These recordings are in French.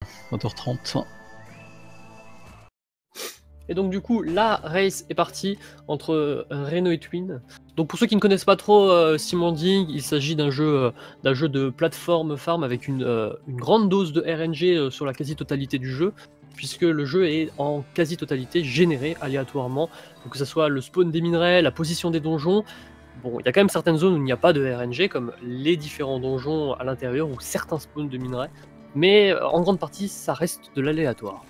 20h30. Et donc du coup, la race est partie entre Reno et Twin. Donc pour ceux qui ne connaissent pas trop Simanding, il s'agit d'un jeu de plateforme farm avec une grande dose de RNG sur la quasi-totalité du jeu, puisque le jeu est en quasi-totalité généré aléatoirement, donc que ce soit le spawn des minerais, la position des donjons. Bon, il y a quand même certaines zones où il n'y a pas de RNG, comme les différents donjons à l'intérieur ou certains spawns de minerais, mais en grande partie, ça reste de l'aléatoire.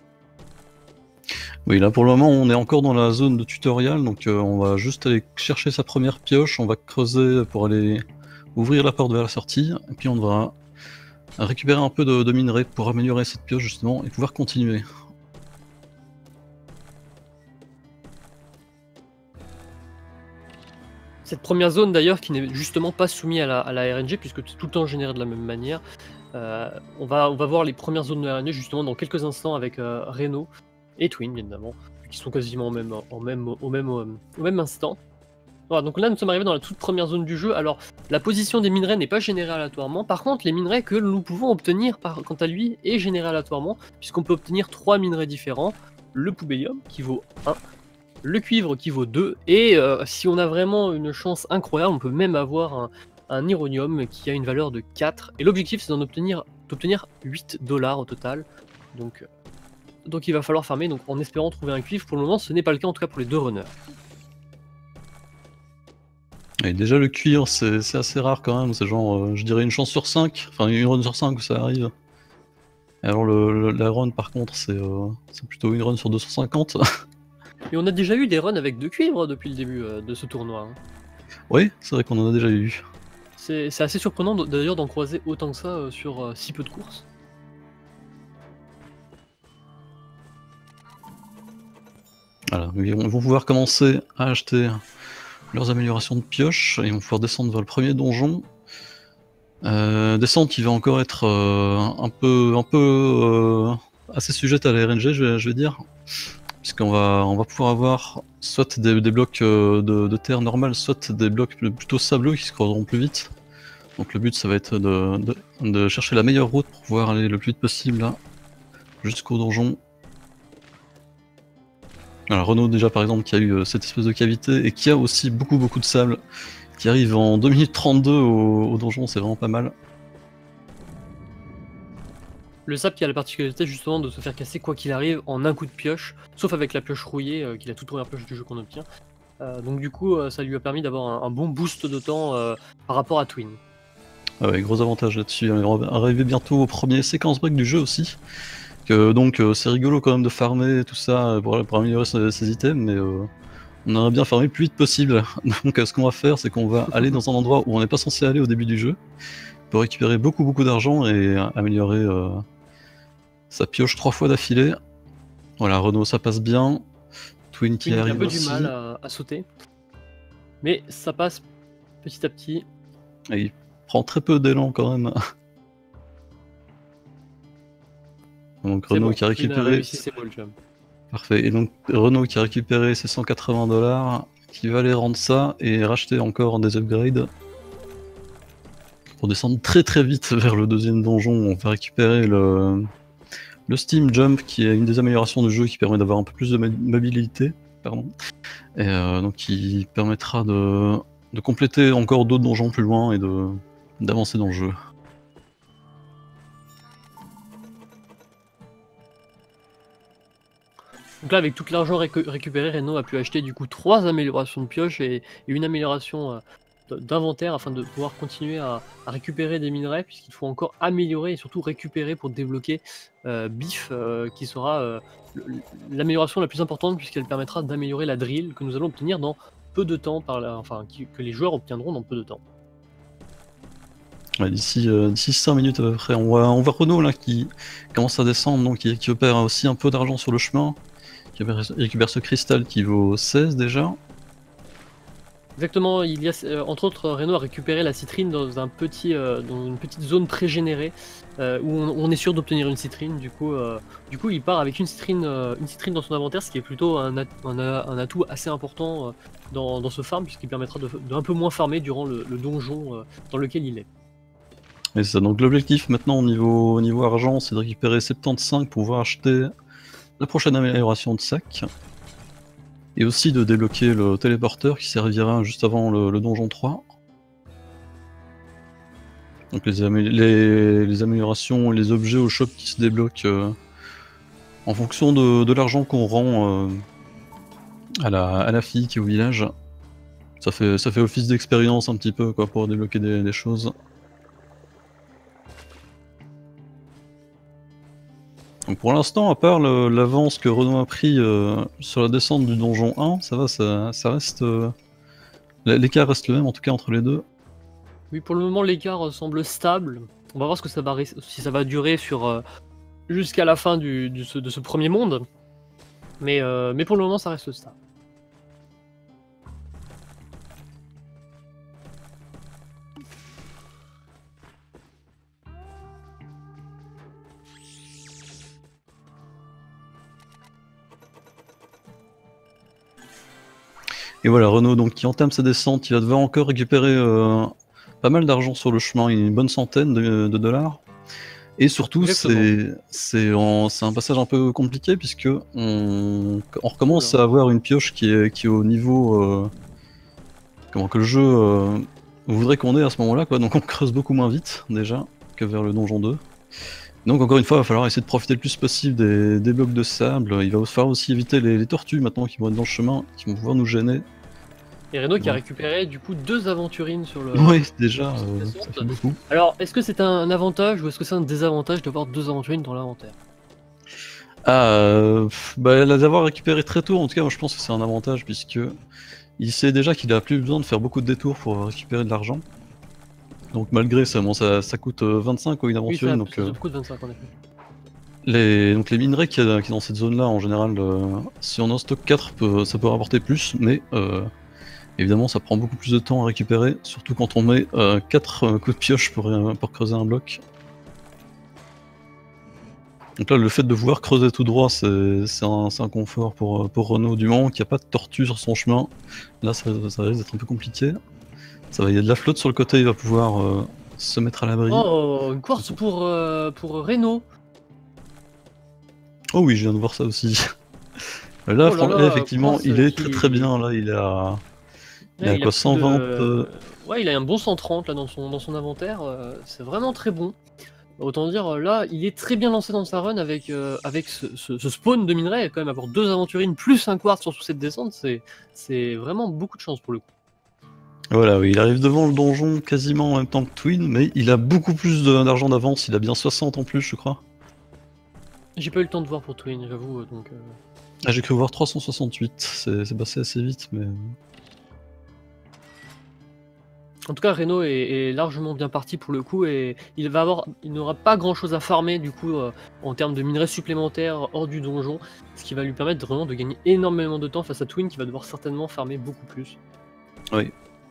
Oui, là pour le moment on est encore dans la zone de tutoriel, donc on va juste aller chercher sa première pioche, on va creuser pour aller ouvrir la porte vers la sortie, et puis on devra récupérer un peu de minerais pour améliorer cette pioche justement et pouvoir continuer. Cette première zone d'ailleurs qui n'est justement pas soumise à la RNG puisque tout le temps généré de la même manière. On va voir les premières zones de RNG justement dans quelques instants avec Reno et Twin bien évidemment, qui sont quasiment au même instant. Voilà, donc là nous sommes arrivés dans la toute première zone du jeu. Alors la position des minerais n'est pas générée aléatoirement, par contre les minerais que nous pouvons obtenir quant à lui est généré aléatoirement, puisqu'on peut obtenir 3 minerais différents, le poubellium qui vaut 1, le cuivre qui vaut 2, et si on a vraiment une chance incroyable, on peut même avoir un ironium qui a une valeur de 4, et l'objectif c'est d'obtenir 8 $ au total, donc il va falloir farmer donc, en espérant trouver un cuivre. Pour le moment ce n'est pas le cas en tout cas pour les deux runners. Et déjà le cuivre c'est assez rare quand même, c'est genre je dirais une chance sur 5, enfin une run sur 5 où ça arrive. Et alors la run par contre c'est plutôt une run sur 250. Et on a déjà eu des runs avec 2 cuivres depuis le début de ce tournoi. Hein. Oui, c'est vrai qu'on en a déjà eu. C'est assez surprenant d'ailleurs d'en croiser autant que ça sur si peu de courses. Voilà, ils vont pouvoir commencer à acheter leurs améliorations de pioche, ils vont pouvoir descendre vers le premier donjon. Descente qui va encore être un peu assez sujette à la RNG, je vais dire, puisqu'on va pouvoir avoir soit des blocs de terre normale, soit des blocs plutôt sableux qui se creuseront plus vite. Donc le but ça va être de chercher la meilleure route pour pouvoir aller le plus vite possible là, jusqu'au donjon. Alors Renault déjà par exemple qui a eu cette espèce de cavité et qui a aussi beaucoup de sable, qui arrive en 2 minutes 32 au donjon, c'est vraiment pas mal. Le sable qui a la particularité justement de se faire casser quoi qu'il arrive en un coup de pioche, sauf avec la pioche rouillée qui est la toute première pioche du jeu qu'on obtient. Donc du coup ça lui a permis d'avoir un bon boost de temps par rapport à Twin. Ah ouais, gros avantage là-dessus, on va arriver bientôt au premier séquence break du jeu aussi. Donc c'est rigolo quand même de farmer tout ça pour améliorer ses items, mais on aimerait bien farmer le plus vite possible. Donc ce qu'on va faire, c'est qu'on va aller dans un endroit où on n'est pas censé aller au début du jeu, pour récupérer beaucoup d'argent et améliorer sa pioche 3 fois d'affilée. Voilà, Renault ça passe bien, Twin qui arrive aussi. Il a un peu du mal à sauter, mais ça passe petit à petit. Et il prend très peu d'élan quand même. Donc Renault qui a récupéré. Parfait. Et donc Renault qui a récupéré ses 180 $, qui va aller rendre ça et racheter encore des upgrades. Pour descendre très vite vers le deuxième donjon, on va récupérer le Steam Jump qui est une des améliorations du jeu qui permet d'avoir un peu plus de mobilité. Pardon. Et donc qui permettra de compléter encore d'autres donjons plus loin et d'avancer dans le jeu. Donc là avec tout l'argent récupéré, Renault a pu acheter du coup 3 améliorations de pioche et une amélioration d'inventaire afin de pouvoir continuer à récupérer des minerais, puisqu'il faut encore améliorer et surtout récupérer pour débloquer Biff qui sera l'amélioration la plus importante, puisqu'elle permettra d'améliorer la drill que nous allons obtenir dans peu de temps, que les joueurs obtiendront dans peu de temps. Ouais, d'ici 5 minutes à peu près, on voit Renault là qui commence à descendre, donc qui opère aussi un peu d'argent sur le chemin, qui récupère ce cristal qui vaut 16 déjà. Exactement, il y a entre autres Renault a récupéré la citrine dans une petite zone très générée où on est sûr d'obtenir une citrine. Du coup il part avec une citrine dans son inventaire, ce qui est plutôt un atout assez important dans ce farm, puisqu'il permettra de un peu moins farmer durant le donjon dans lequel il est. Et ça, donc l'objectif maintenant au niveau argent, c'est de récupérer 75 pour pouvoir acheter la prochaine amélioration de sac. Et aussi de débloquer le téléporteur qui servira juste avant le donjon 3. Donc les améliorations et les objets au shop qui se débloquent en fonction de l'argent qu'on rend à la fille qui est au village. Ça fait office d'expérience un petit peu quoi, pour débloquer des choses. Donc pour l'instant, à part l'avance que Renault a pris sur la descente du donjon 1, ça va, ça reste... l'écart reste le même en tout cas entre les deux. Oui, pour le moment l'écart semble stable. On va voir ce que si ça va durer sur jusqu'à la fin de ce premier monde. Mais pour le moment ça reste stable. Et voilà, Renault donc qui entame sa descente, il va devoir encore récupérer pas mal d'argent sur le chemin, une bonne centaine de dollars. Et surtout, c'est un passage un peu compliqué puisque on recommence à avoir une pioche qui est au niveau que le jeu voudrait qu'on ait à ce moment-là, quoi. Donc on creuse beaucoup moins vite déjà que vers le donjon 2. Donc encore une fois, il va falloir essayer de profiter le plus possible des blocs de sable. Il va falloir aussi éviter les tortues maintenant qui vont être dans le chemin, qui vont pouvoir nous gêner. Et Renault qui a récupéré du coup 2 aventurines sur le... Oui, déjà, ça fait beaucoup. Alors, est-ce que c'est un avantage ou est-ce que c'est un désavantage d'avoir 2 aventurines dans l'inventaire? Les avoir récupérées très tôt, en tout cas, moi je pense que c'est un avantage puisque il sait déjà qu'il a plus besoin de faire beaucoup de détours pour récupérer de l'argent. Donc malgré ça, bon, ça coûte 25 une aventurine. Oui, ça coûte 25 en effet. Donc les minerais qu'il y a dans cette zone-là, en général, si on en stocke 4, ça peut rapporter plus, mais évidemment ça prend beaucoup plus de temps à récupérer, surtout quand on met 4 coups de pioche pour creuser un bloc. Donc là, le fait de vouloir creuser tout droit, c'est un confort pour Renault. Du moment qu'il n'y a pas de tortue sur son chemin, là ça risque d'être un peu compliqué. Il y a de la flotte sur le côté, il va pouvoir se mettre à l'abri. Oh, une quartz pour Renault. Oh oui, je viens de voir ça aussi. Là, effectivement, il est très bien. Là, il a quoi, 120 Ouais, il a un bon 130 là dans son inventaire. C'est vraiment très bon. Autant dire, là, il est très bien lancé dans sa run avec ce spawn de minerais. Quand même, avoir 2 aventurines plus un quartz sur toute cette descente, c'est vraiment beaucoup de chance pour le coup. Voilà, oui, il arrive devant le donjon quasiment en même temps que Twin, mais il a beaucoup plus d'argent d'avance. Il a bien 60 en plus, je crois. J'ai pas eu le temps de voir pour Twin, j'avoue, donc... Ah, j'ai cru voir 368, c'est passé assez vite, mais... En tout cas, Renault est largement bien parti pour le coup, et il n'aura pas grand chose à farmer du coup en termes de minerais supplémentaires hors du donjon, ce qui va lui permettre vraiment de gagner énormément de temps face à Twin qui va devoir certainement farmer beaucoup plus. Oui.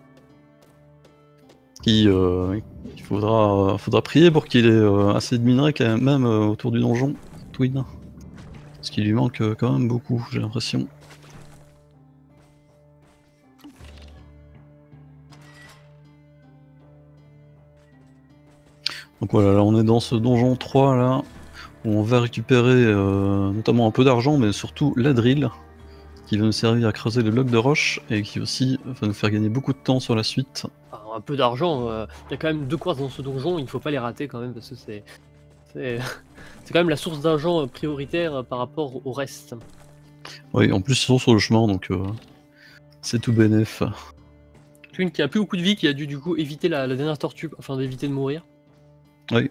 Il faudra prier pour qu'il ait assez de minerais quand même autour du donjon, Twin. Parce qu'il lui manque quand même beaucoup, j'ai l'impression. Donc voilà, là on est dans ce donjon 3 là, où on va récupérer notamment un peu d'argent, mais surtout la drill, qui va nous servir à creuser les blocs de roche, et qui aussi va nous faire gagner beaucoup de temps sur la suite. Alors, un peu d'argent, il y a quand même 2 quartz dans ce donjon, il ne faut pas les rater quand même, parce que c'est quand même la source d'argent prioritaire par rapport au reste. Oui, en plus ils sont sur le chemin, donc c'est tout bénef. Twin qui a plus beaucoup de vie, qui a dû du coup éviter la dernière tortue, afin d'éviter de mourir. Oui.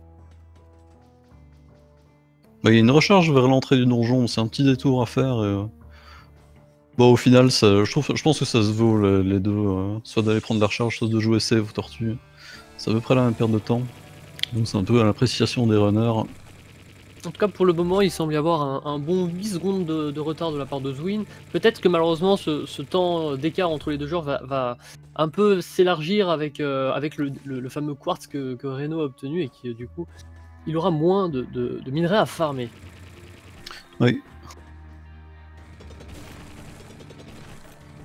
Il y a une recharge vers l'entrée du donjon, c'est un petit détour à faire. Bon, au final, je pense que ça se vaut les deux, soit d'aller prendre la recharge, soit de jouer save ou tortue. C'est à peu près la même perte de temps. Donc c'est un peu à l'appréciation des runners. En tout cas, pour le moment, il semble y avoir un bon 8 secondes de retard de la part de Zwin. Peut-être que malheureusement, ce temps d'écart entre les deux joueurs va un peu s'élargir avec le fameux quartz que Renault a obtenu et qui, du coup, il aura moins de minerais à farmer. Oui.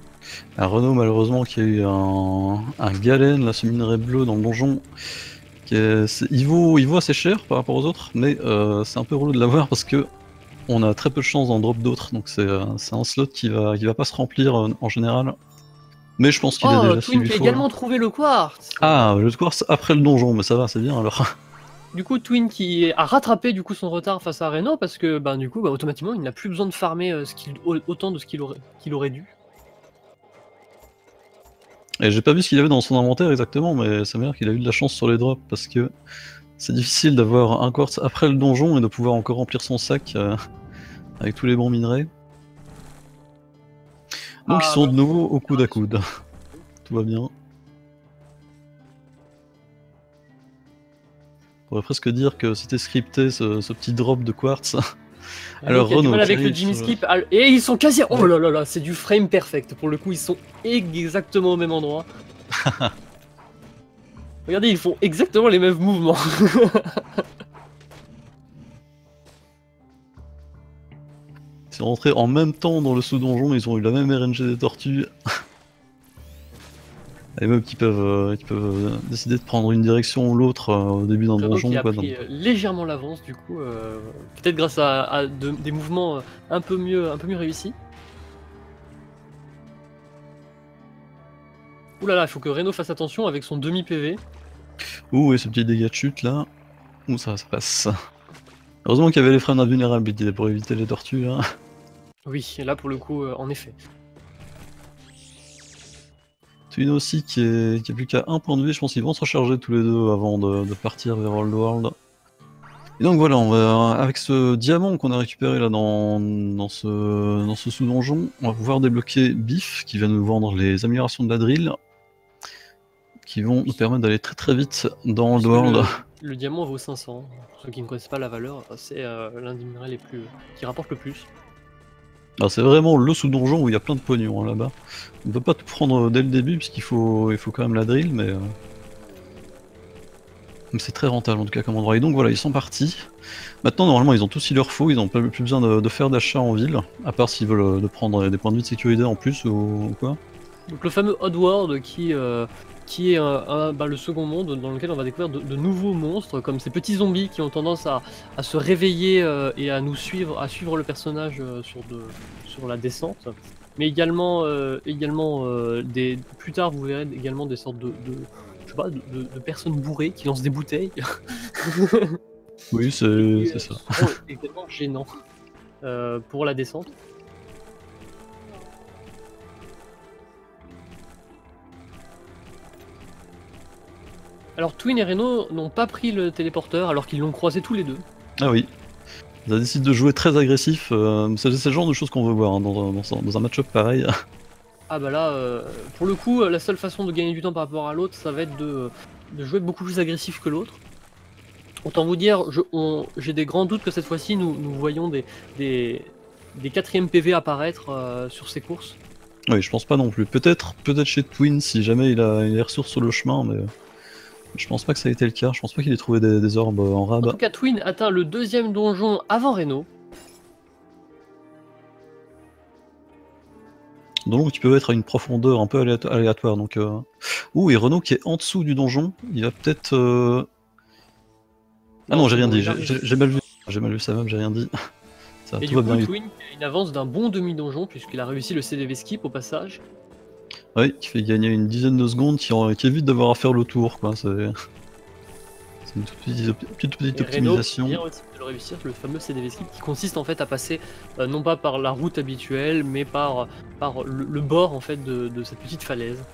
Renault, malheureusement, qui a eu un galen, là, ce minerai bleu dans le donjon, il vaut assez cher par rapport aux autres, mais c'est un peu relou de l'avoir parce que on a très peu de chance d'en drop d'autres, donc c'est un slot qui va pas se remplir en général. Mais je pense qu'il est déjà Twin suivi qui a faux. également trouvé le quartz. Ah, le quartz après le donjon, mais ça va, c'est bien alors. Du coup, Twin qui a rattrapé du coup son retard face à Reno parce que du coup, automatiquement, il n'a plus besoin de farmer autant de ce qu'il aurait dû. Et j'ai pas vu ce qu'il avait dans son inventaire exactement, mais ça veut dire qu'il a eu de la chance sur les drops parce que c'est difficile d'avoir un quartz après le donjon et de pouvoir encore remplir son sac avec tous les bons minerais. Donc ils sont de nouveau au coude à coude. Tout va bien. On pourrait presque dire que c'était scripté ce petit drop de quartz. Alors Renault, il a du mal avec le Jimmy Skip et ils sont quasi... Oh là là là, c'est du frame perfect. Pour le coup, ils sont exactement au même endroit. Regardez, ils font exactement les mêmes mouvements. Ils sont rentrés en même temps dans le sous-donjon, ils ont eu la même RNG des tortues. Les mobs qui peuvent décider de prendre une direction ou l'autre au début d'un donjon. Qui a pris légèrement l'avance du coup, peut-être grâce à des mouvements un peu mieux réussis. Ouh là là, il faut que Reno fasse attention avec son demi-PV. Ouh, et ce petit dégât de chute là. Ouh, ça passe. Heureusement qu'il y avait les freins d'invulnérabilité pour éviter les tortues. Hein. Oui, et là pour le coup, en effet. Twin aussi qui a plus qu'à un point de vie, je pense qu'ils vont se recharger tous les deux avant de partir vers Old World. Et donc voilà, avec ce diamant qu'on a récupéré là dans ce sous-donjon, on va pouvoir débloquer Biff qui va nous vendre les améliorations de la drill qui vont nous permettre d'aller très très vite dans Old World. Le diamant vaut 500, pour ceux qui ne connaissent pas la valeur, c'est l'un des minerais qui rapporte le plus. Alors c'est vraiment le sous-donjon où il y a plein de pognon hein, là-bas. On ne peut pas tout prendre dès le début puisqu'il faut quand même la drill, mais c'est très rentable en tout cas comme endroit. Et donc voilà, ils sont partis. Maintenant normalement ils ont tout ce qu'il leur faut, ils n'ont plus besoin de faire d'achat en ville, à part s'ils veulent de prendre des points de vie de sécurité en plus ou quoi. Donc le fameux Oddworld qui est le second monde dans lequel on va découvrir de nouveaux monstres, comme ces petits zombies qui ont tendance à se réveiller et à suivre le personnage sur la descente. Mais également, plus tard vous verrez également des sortes de personnes bourrées qui lancent des bouteilles. Oui, c'est ça. C'est également gênant pour la descente. Alors Twin et Reno n'ont pas pris le téléporteur alors qu'ils l'ont croisé tous les deux. Ah oui. Ils ont décidé de jouer très agressif, c'est le genre de choses qu'on veut voir hein, dans un match-up pareil. Ah bah là, pour le coup, la seule façon de gagner du temps par rapport à l'autre, ça va être de jouer beaucoup plus agressif que l'autre. Autant vous dire, j'ai des grands doutes que cette fois-ci, nous voyons des 4ème PV apparaître sur ces courses. Oui, je pense pas non plus. Peut-être chez Twin si jamais il a les ressources sur le chemin, mais je pense pas que ça a été le cas. Je pense pas qu'il ait trouvé des orbes en rab. En tout cas, Twin atteint le 2ème donjon avant Reno. Donc tu peux être à une profondeur un peu aléatoire. Donc, ouh, et Renault qui est en dessous du donjon, il va peut-être... Ah non, j'ai rien dit, j'ai mal vu. J'ai mal vu sa map, j'ai rien dit. Ça, et tout du va coup, bien. Twin a une avance d'un bon demi-donjon puisqu'il a réussi le CDV skip au passage. Oui, qui fait gagner une dizaine de secondes, qui évite d'avoir à faire le tour, quoi. C'est une toute petite optimisation. Renault vient aussi de le réussir, le fameux CDV skip qui consiste en fait à passer non pas par la route habituelle, mais par le bord en fait de cette petite falaise.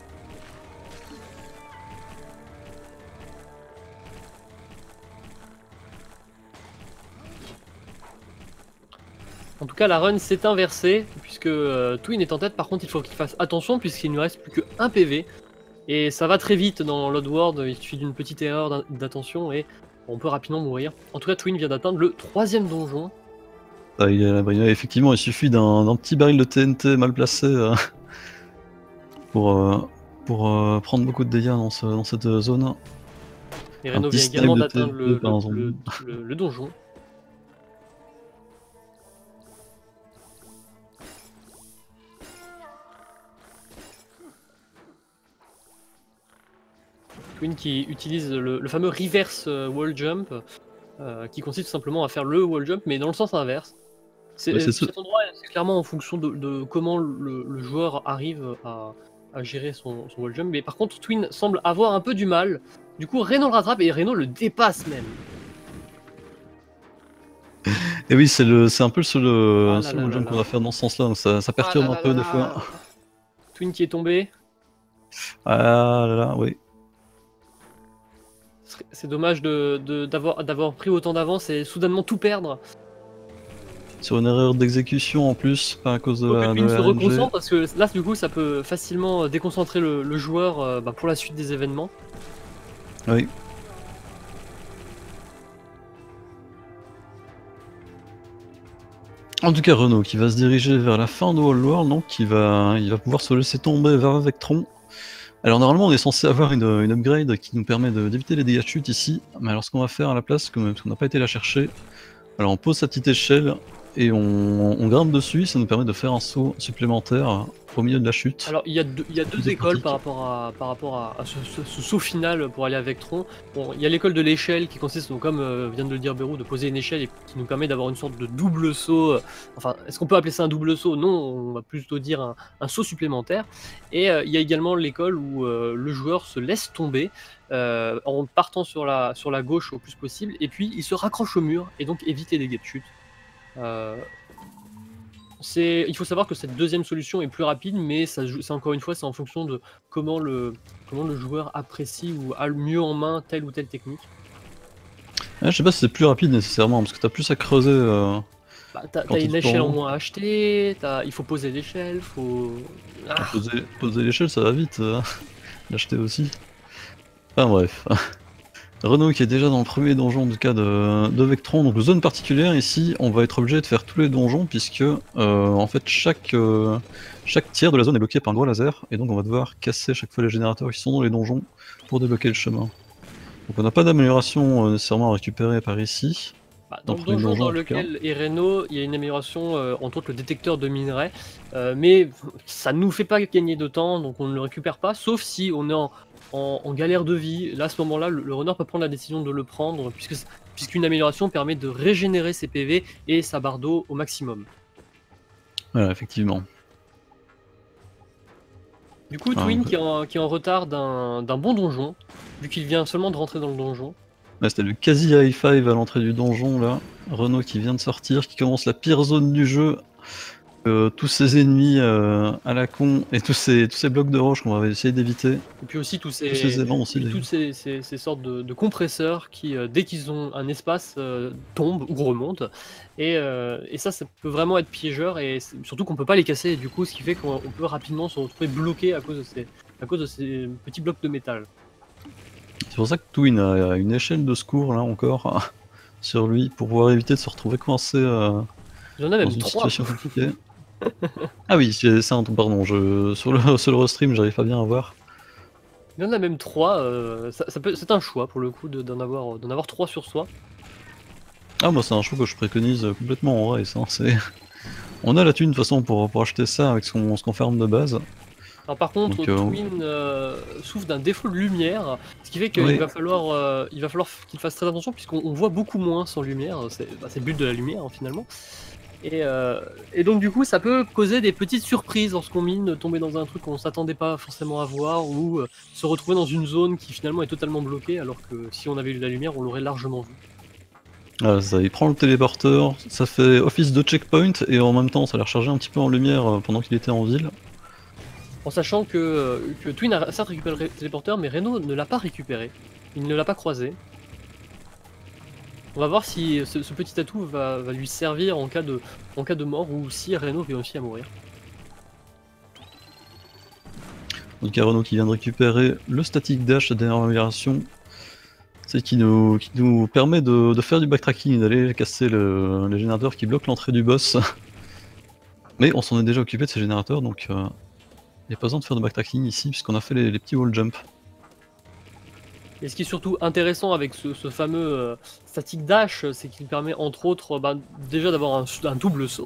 En tout cas, la run s'est inversée, puisque Twin est en tête. Par contre, il faut qu'il fasse attention, puisqu'il ne reste plus que 1 PV. Et ça va très vite dans l'Oddworld, il suffit d'une petite erreur d'attention et on peut rapidement mourir. En tout cas, Twin vient d'atteindre le 3ème donjon. Effectivement, il suffit d'un petit baril de TNT mal placé pour prendre beaucoup de dégâts dans cette zone. Et Reno vient également d'atteindre le donjon. Twin qui utilise le fameux reverse wall jump, qui consiste simplement à faire le wall jump, mais dans le sens inverse. Cet endroit, c'est clairement en fonction de comment le joueur arrive à gérer son wall jump. Mais par contre, Twin semble avoir un peu du mal. Du coup, Reno le rattrape et Reno le dépasse même. Et oui, c'est un peu le seul wall jump qu'on va faire dans ce sens-là, donc ça perturbe un peu des fois. Twin qui est tombé. Ah là là, oui. C'est dommage d'avoir pris autant d'avance et soudainement tout perdre. Sur une erreur d'exécution en plus, pas à cause de la Twin se reconcentre parce que là, du coup, ça peut facilement déconcentrer le joueur pour la suite des événements. Oui. En tout cas, Renault qui va se diriger vers la fin de Wall World, donc il va pouvoir se laisser tomber vers Vectron. Alors normalement on est censé avoir une upgrade qui nous permet d'éviter les dégâts de chute ici, mais alors ce qu'on va faire à la place, comme on n'a pas été la chercher, alors on pose sa petite échelle et on grimpe dessus, ça nous permet de faire un saut supplémentaire au milieu de la chute. Alors il y a deux écoles par rapport à ce saut final pour aller à Vectron. Bon, il y a l'école de l'échelle qui consiste, donc, comme vient de le dire Bérou, de poser une échelle et qui nous permet d'avoir une sorte de double saut. Enfin, est-ce qu'on peut appeler ça un double saut? Non, on va plutôt dire un saut supplémentaire. Et il y a également l'école où le joueur se laisse tomber en partant sur la gauche au plus possible, et puis il se raccroche au mur et donc évite les dégâts de chute. Il faut savoir que cette deuxième solution est plus rapide, mais c'est encore une fois, c'est en fonction de comment le joueur apprécie ou a le mieux en main telle ou telle technique. Je sais pas si c'est plus rapide nécessairement, parce que t'as plus à creuser. T'as une échelle en moins à acheter, il faut poser l'échelle, Poser l'échelle ça va vite, l'acheter aussi. Enfin bref. Renault qui est déjà dans le premier donjon du cas de Vectron, donc zone particulière ici, on va être obligé de faire tous les donjons puisque en fait chaque tiers de la zone est bloqué par un gros laser et donc on va devoir casser chaque fois les générateurs qui sont dans les donjons pour débloquer le chemin. Donc on n'a pas d'amélioration nécessairement à récupérer par ici. Dans le donjon dans lequel est Reno, il y a une amélioration, entre autres le détecteur de minerais, mais ça nous fait pas gagner de temps, donc on ne le récupère pas, sauf si on est en galère de vie. Là, à ce moment-là, le runner peut prendre la décision de le prendre, puisqu'une amélioration permet de régénérer ses PV et sa barre d'eau au maximum. Voilà, effectivement. Du coup, Twin qui est en retard d'un bon donjon, vu qu'il vient seulement de rentrer dans le donjon. Là, c'était le quasi high five à l'entrée du donjon là. Renault qui vient de sortir, qui commence la pire zone du jeu. Tous ces ennemis à la con et tous ces blocs de roche qu'on va essayer d'éviter. Et puis aussi tous ces sortes de compresseurs qui, dès qu'ils ont un espace, tombent ou remontent. Et ça peut vraiment être piégeur, et surtout qu'on peut pas les casser, du coup, ce qui fait qu'on peut rapidement se retrouver bloqué à cause de ces petits blocs de métal. C'est pour ça que Twin a une échelle de secours là encore sur lui pour pouvoir éviter de se retrouver coincé J'en ai même dans une 3. situation compliquée. Ah oui, c'est un pardon, sur le restream j'arrive pas bien à voir. Il y en a même 3, c'est un choix pour le coup d'en avoir 3 sur soi. Ah moi c'est un choix que je préconise complètement en race, hein. On a la thune de toute façon pour acheter ça avec ce qu'on ferme de base. Alors par contre, Twin souffre d'un défaut de lumière, ce qui fait qu'il va falloir qu'il fasse très attention, puisqu'on voit beaucoup moins sans lumière. C'est le but de la lumière, hein, finalement. Et donc du coup, ça peut causer des petites surprises lorsqu'on mine, tomber dans un truc qu'on s'attendait pas forcément à voir, ou se retrouver dans une zone qui finalement est totalement bloquée, alors que si on avait eu de la lumière, on l'aurait largement vu. Ah, ça, il prend le téléporteur, ça fait office de checkpoint, et en même temps ça l'a rechargé un petit peu en lumière pendant qu'il était en ville. En sachant que Twin a certes récupéré le téléporteur, mais Reno ne l'a pas récupéré. Il ne l'a pas croisé. On va voir si ce petit atout va lui servir en cas de mort, ou si Reno vient aussi à mourir. Donc il y a Reno qui vient de récupérer le static dash, la dernière amélioration. C'est qui nous permet de faire du backtracking, d'aller casser les générateurs qui bloquent l'entrée du boss. Mais on s'en est déjà occupé de ces générateurs, donc il n'y a pas besoin de faire de backtracking ici, puisqu'on a fait les petits wall jump. Et ce qui est surtout intéressant avec ce fameux static dash, c'est qu'il permet entre autres déjà d'avoir un double saut,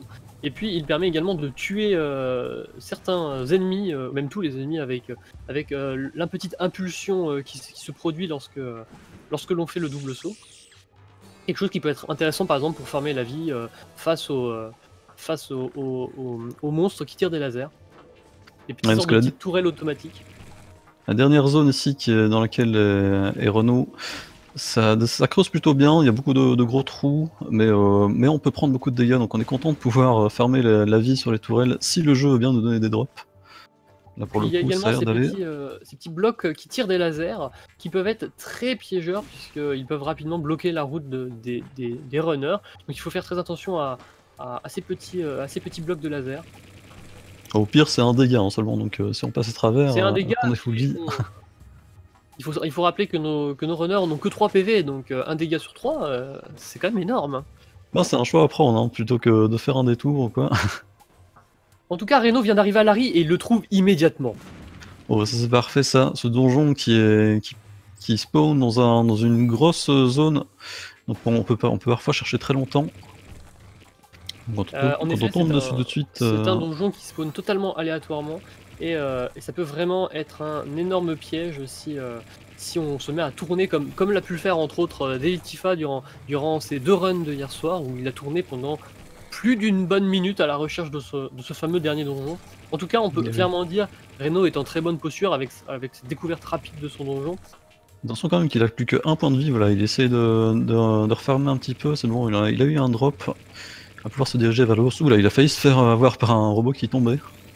Et puis il permet également de tuer certains ennemis, même tous les ennemis, avec la petite impulsion qui se produit lorsque l'on fait le double saut. Quelque chose qui peut être intéressant par exemple pour farmer la vie face aux monstres qui tirent des lasers. Des petites sortes de petites tourelles automatiques. La dernière zone ici dans laquelle est Renault, ça creuse plutôt bien, il y a beaucoup de gros trous, mais on peut prendre beaucoup de dégâts, donc on est content de pouvoir farmer la vie sur les tourelles si le jeu veut bien nous donner des drops. Là pour le coup, il y a également ces petits blocs qui tirent des lasers, qui peuvent être très piégeurs, puisqu'ils peuvent rapidement bloquer la route des runners. Donc il faut faire très attention à ces petits blocs de laser. Au pire, c'est un dégât seulement, donc si on passe à travers, on est full vie. Il faut rappeler que nos runners n'ont que 3 PV, donc un dégât sur 3, c'est quand même énorme. Bah, c'est un choix à prendre, plutôt que de faire un détour ou quoi. En tout cas, Reno vient d'arriver à Larry et il le trouve immédiatement. Oh, ça c'est parfait ça, ce donjon qui spawn dans une grosse zone, donc on peut parfois chercher très longtemps. Quand on tombe dessus de suite... C'est un donjon qui spawn totalement aléatoirement, et ça peut vraiment être un énorme piège si on se met à tourner comme l'a pu le faire entre autres Delitifa durant ses 2 runs de hier soir, où il a tourné pendant plus d'une bonne minute à la recherche de ce fameux dernier donjon. En tout cas, on peut clairement dire Reno est en très bonne posture avec cette découverte rapide de son donjon. Attention quand même qu'il a plus que 1 point de vie, voilà, il essaie de refarmer un petit peu, c'est bon, il a eu un drop. Il va pouvoir se diriger vers le haut. Là, il a failli se faire avoir par un robot qui tombait.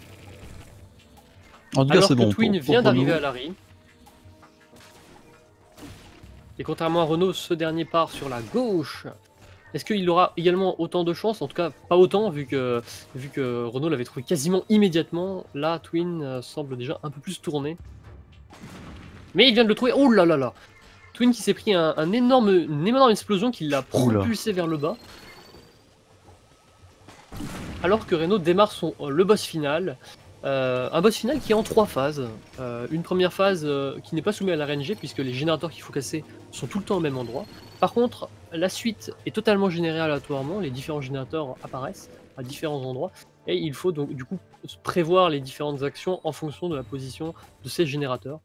En tout cas, c'est bon. Twin vient d'arriver à Larry. Et contrairement à Renault, ce dernier part sur la gauche. Est-ce qu'il aura également autant de chance? En tout cas, pas autant, vu que Renault l'avait trouvé quasiment immédiatement. Là, Twin semble déjà un peu plus tourné. Mais il vient de le trouver. Oh là là là! Twin qui s'est pris une énorme explosion qui l'a propulsé vers le bas. Alors que Reno démarre le boss final. Un boss final qui est en 3 phases. Une première phase qui n'est pas soumise à la RNG, puisque les générateurs qu'il faut casser sont tout le temps au même endroit. Par contre, la suite est totalement générée aléatoirement, les différents générateurs apparaissent à différents endroits, et il faut donc du coup prévoir les différentes actions en fonction de la position de ces générateurs.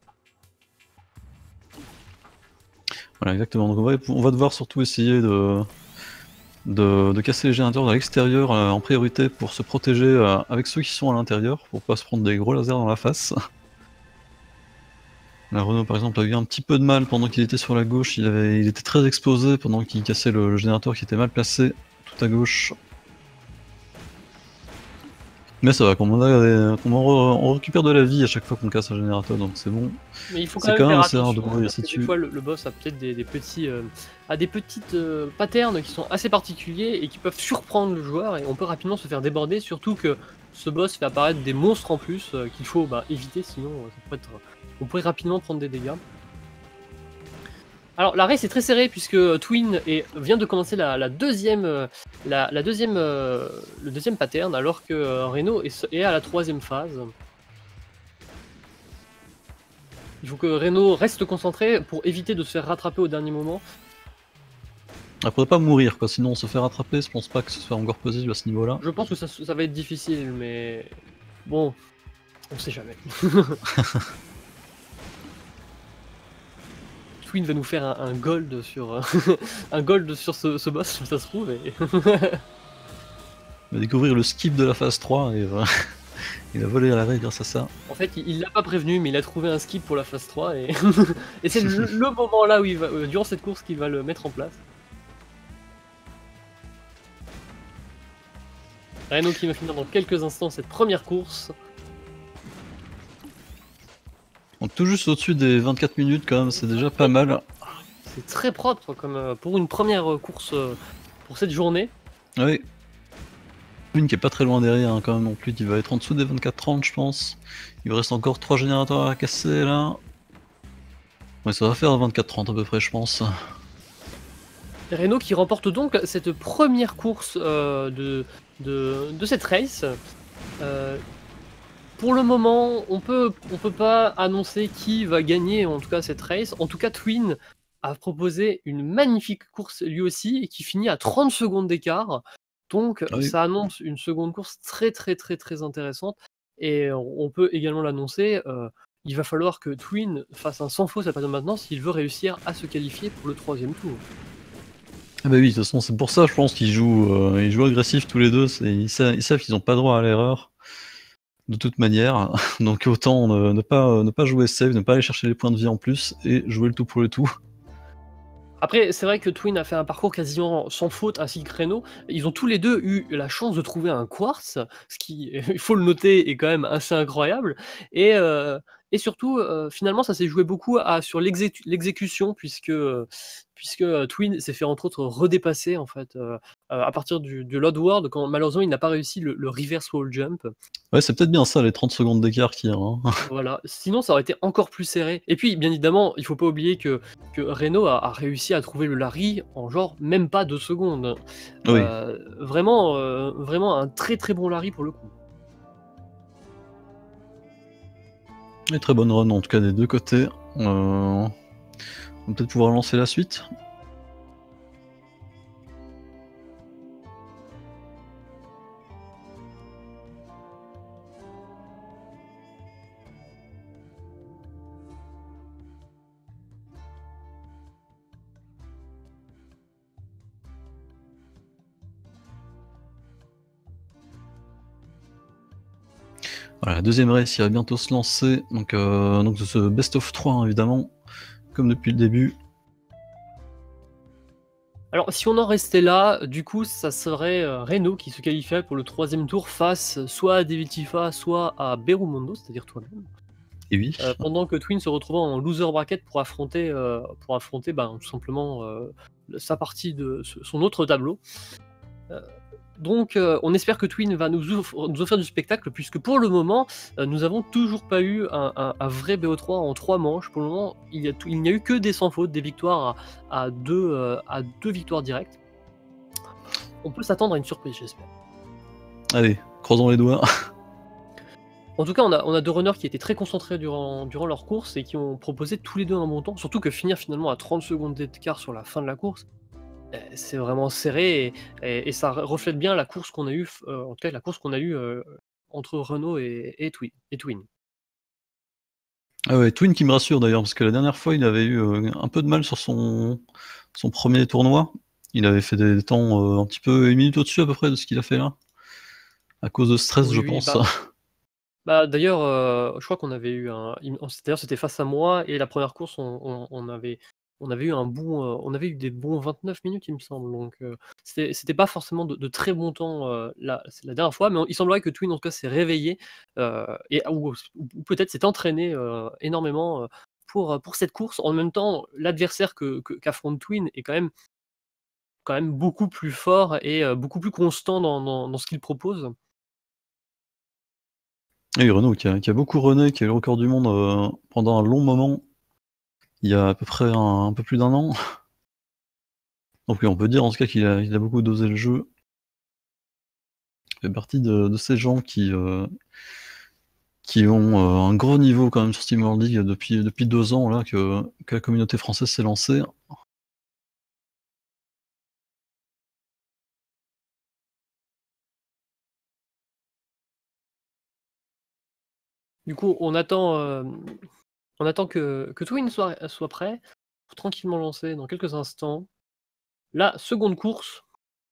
Voilà, exactement. Donc on va devoir surtout essayer de casser les générateurs à l'extérieur en priorité pour se protéger avec ceux qui sont à l'intérieur, pour pas se prendre des gros lasers dans la face. La Renault par exemple a eu un petit peu de mal pendant qu'il était sur la gauche, il était très exposé pendant qu'il cassait le générateur qui était mal placé tout à gauche. Mais ça va, on récupère de la vie à chaque fois qu'on casse un générateur, donc c'est bon. Mais il faut quand même assez rare de mourir ici dessus. Des fois le boss a peut-être des petites patterns qui sont assez particuliers et qui peuvent surprendre le joueur, et on peut rapidement se faire déborder, surtout que ce boss fait apparaître des monstres en plus qu'il faut éviter, sinon on pourrait rapidement prendre des dégâts. Alors la race est très serrée puisque Twin vient de commencer le deuxième pattern, alors que Reno est à la 3e phase. Il faut que Reno reste concentré pour éviter de se faire rattraper au dernier moment. Il faudrait pas mourir quoi, sinon on se fait rattraper, je pense pas que ce soit encore possible à ce niveau là. Je pense que ça va être difficile, mais bon, on sait jamais. Twin va nous faire un gold sur ce boss, si ça se trouve. Et... il va découvrir le skip de la phase 3 et il a volé à l'arrêt grâce à ça. En fait, il l'a pas prévenu, mais il a trouvé un skip pour la phase 3 et, et c'est le moment là où durant cette course qu'il va le mettre en place. Reno qui va finir dans quelques instants cette première course. Donc tout juste au-dessus des 24 minutes quand même, c'est déjà pas mal. C'est très propre comme pour une première course pour cette journée. Oui. Une qui est pas très loin derrière quand même non plus, qui va être en dessous des 24-30 je pense. Il me reste encore 3 générateurs à casser là. Ouais, ça va faire 24-30 à peu près je pense. Reno qui remporte donc cette première course de cette race. Pour le moment, on peut pas annoncer qui va gagner en tout cas cette race. En tout cas, Twin a proposé une magnifique course lui aussi et qui finit à 30 secondes d'écart. Donc Ah oui. ça annonce une seconde course très intéressante et on peut également l'annoncer, il va falloir que Twin fasse un sans faute à partir de maintenant s'il veut réussir à se qualifier pour le 3e tour. Ah bah oui, de toute façon, c'est pour ça, je pense qu'ils jouent agressif tous les deux. Ils savent qu'ils n'ont pas droit à l'erreur, de toute manière. Donc autant ne pas jouer safe, ne pas aller chercher les points de vie en plus, et jouer le tout pour le tout. Après, c'est vrai que Twin a fait un parcours quasiment sans faute, ainsi que Renault. Ils ont tous les deux eu la chance de trouver un quartz, ce qui, il faut le noter, est quand même assez incroyable. Et surtout, finalement, ça s'est joué beaucoup sur l'exécution, puisque Twin s'est fait entre autres redépasser en fait à partir de l'Oddworld, quand malheureusement il n'a pas réussi le reverse wall jump. Ouais, c'est peut-être bien ça, les 30 secondes d'écart qu'il y a. Hein. Voilà, sinon ça aurait été encore plus serré. Et puis, bien évidemment, il faut pas oublier que Renault a réussi à trouver le Larry en genre même pas 2 secondes. Oui. Vraiment un très bon Larry pour le coup. Et très bonne run en tout cas des deux côtés. On va peut-être pouvoir lancer la suite. Voilà, la deuxième race il va bientôt se lancer, donc ce best of 3 hein, évidemment, comme depuis le début. Alors si on en restait là, du coup ça serait Renault qui se qualifierait pour le 3e tour face soit à Devil Tifa, soit à Berumondo, c'est-à-dire toi-même. Et oui. Pendant que Twin se retrouvant en loser bracket pour affronter tout simplement sa partie de son autre tableau. Donc on espère que Twin va nous offrir du spectacle, puisque pour le moment, nous n'avons toujours pas eu un vrai BO3 en 3 manches. Pour le moment, il n'y a eu que des sans faute, des victoires à deux victoires directes. On peut s'attendre à une surprise, j'espère. Allez, croisons les doigts. En tout cas, on a deux runners qui étaient très concentrés durant leur course et qui ont proposé tous les deux un bon temps. Surtout que finir finalement à 30 secondes d'écart sur la fin de la course, c'est vraiment serré et ça reflète bien la course qu'on a eue, en tout cas la course qu'on a eue entre Renault et Twin. Ah ouais, Twin qui me rassure d'ailleurs, parce que la dernière fois il avait eu un peu de mal sur son premier tournoi. Il avait fait des temps un petit peu une minute au-dessus à peu près de ce qu'il a fait là. À cause de stress, Oui, je oui, pense. d'ailleurs, je crois qu'on avait eu d'ailleurs c'était face à moi et la première course on avait eu on avait eu des bons 29 minutes il me semble, donc c'était pas forcément de très bons temps la dernière fois, mais il semblerait que Twin en tout cas s'est réveillé ou peut-être s'est entraîné énormément pour cette course. En même temps, l'adversaire qu'affronte Twin est quand même beaucoup plus fort et beaucoup plus constant dans ce qu'il propose. Et Renault qui a beaucoup runné, qui a eu le record du monde pendant un long moment, il y a à peu près un peu plus d'un an. Donc oui, on peut dire en tout cas qu'il a beaucoup dosé le jeu. Il fait partie de ces gens qui ont un gros niveau quand même sur Steam World League depuis 2 ans là que la communauté française s'est lancée. Du coup, on attend que Twin soit prêt pour tranquillement lancer dans quelques instants la seconde course.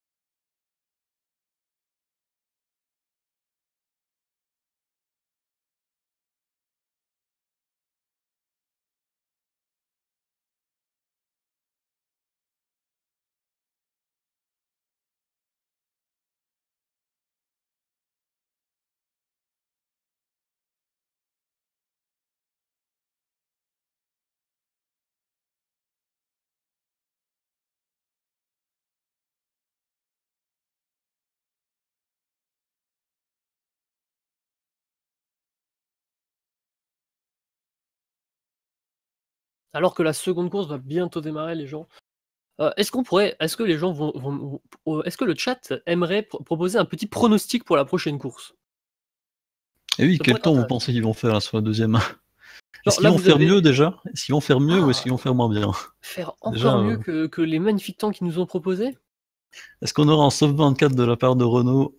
Alors que la seconde course va bientôt démarrer, les gens. Est-ce que les gens est-ce que le chat aimerait proposer un petit pronostic pour la prochaine course? Et oui, Ça quel pourrait être temps vous intéressant. pensez qu'ils vont faire là sur la deuxième? Est-ce Genre qu'ils là, vont vous faire avez mieux déjà? Est-ce qu'ils vont faire mieux ou est-ce qu'ils vont faire moins bien? faire Déjà, encore mieux que les magnifiques temps qu'ils nous ont proposés? Est-ce qu'on aura un soft 24 de la part de Renault?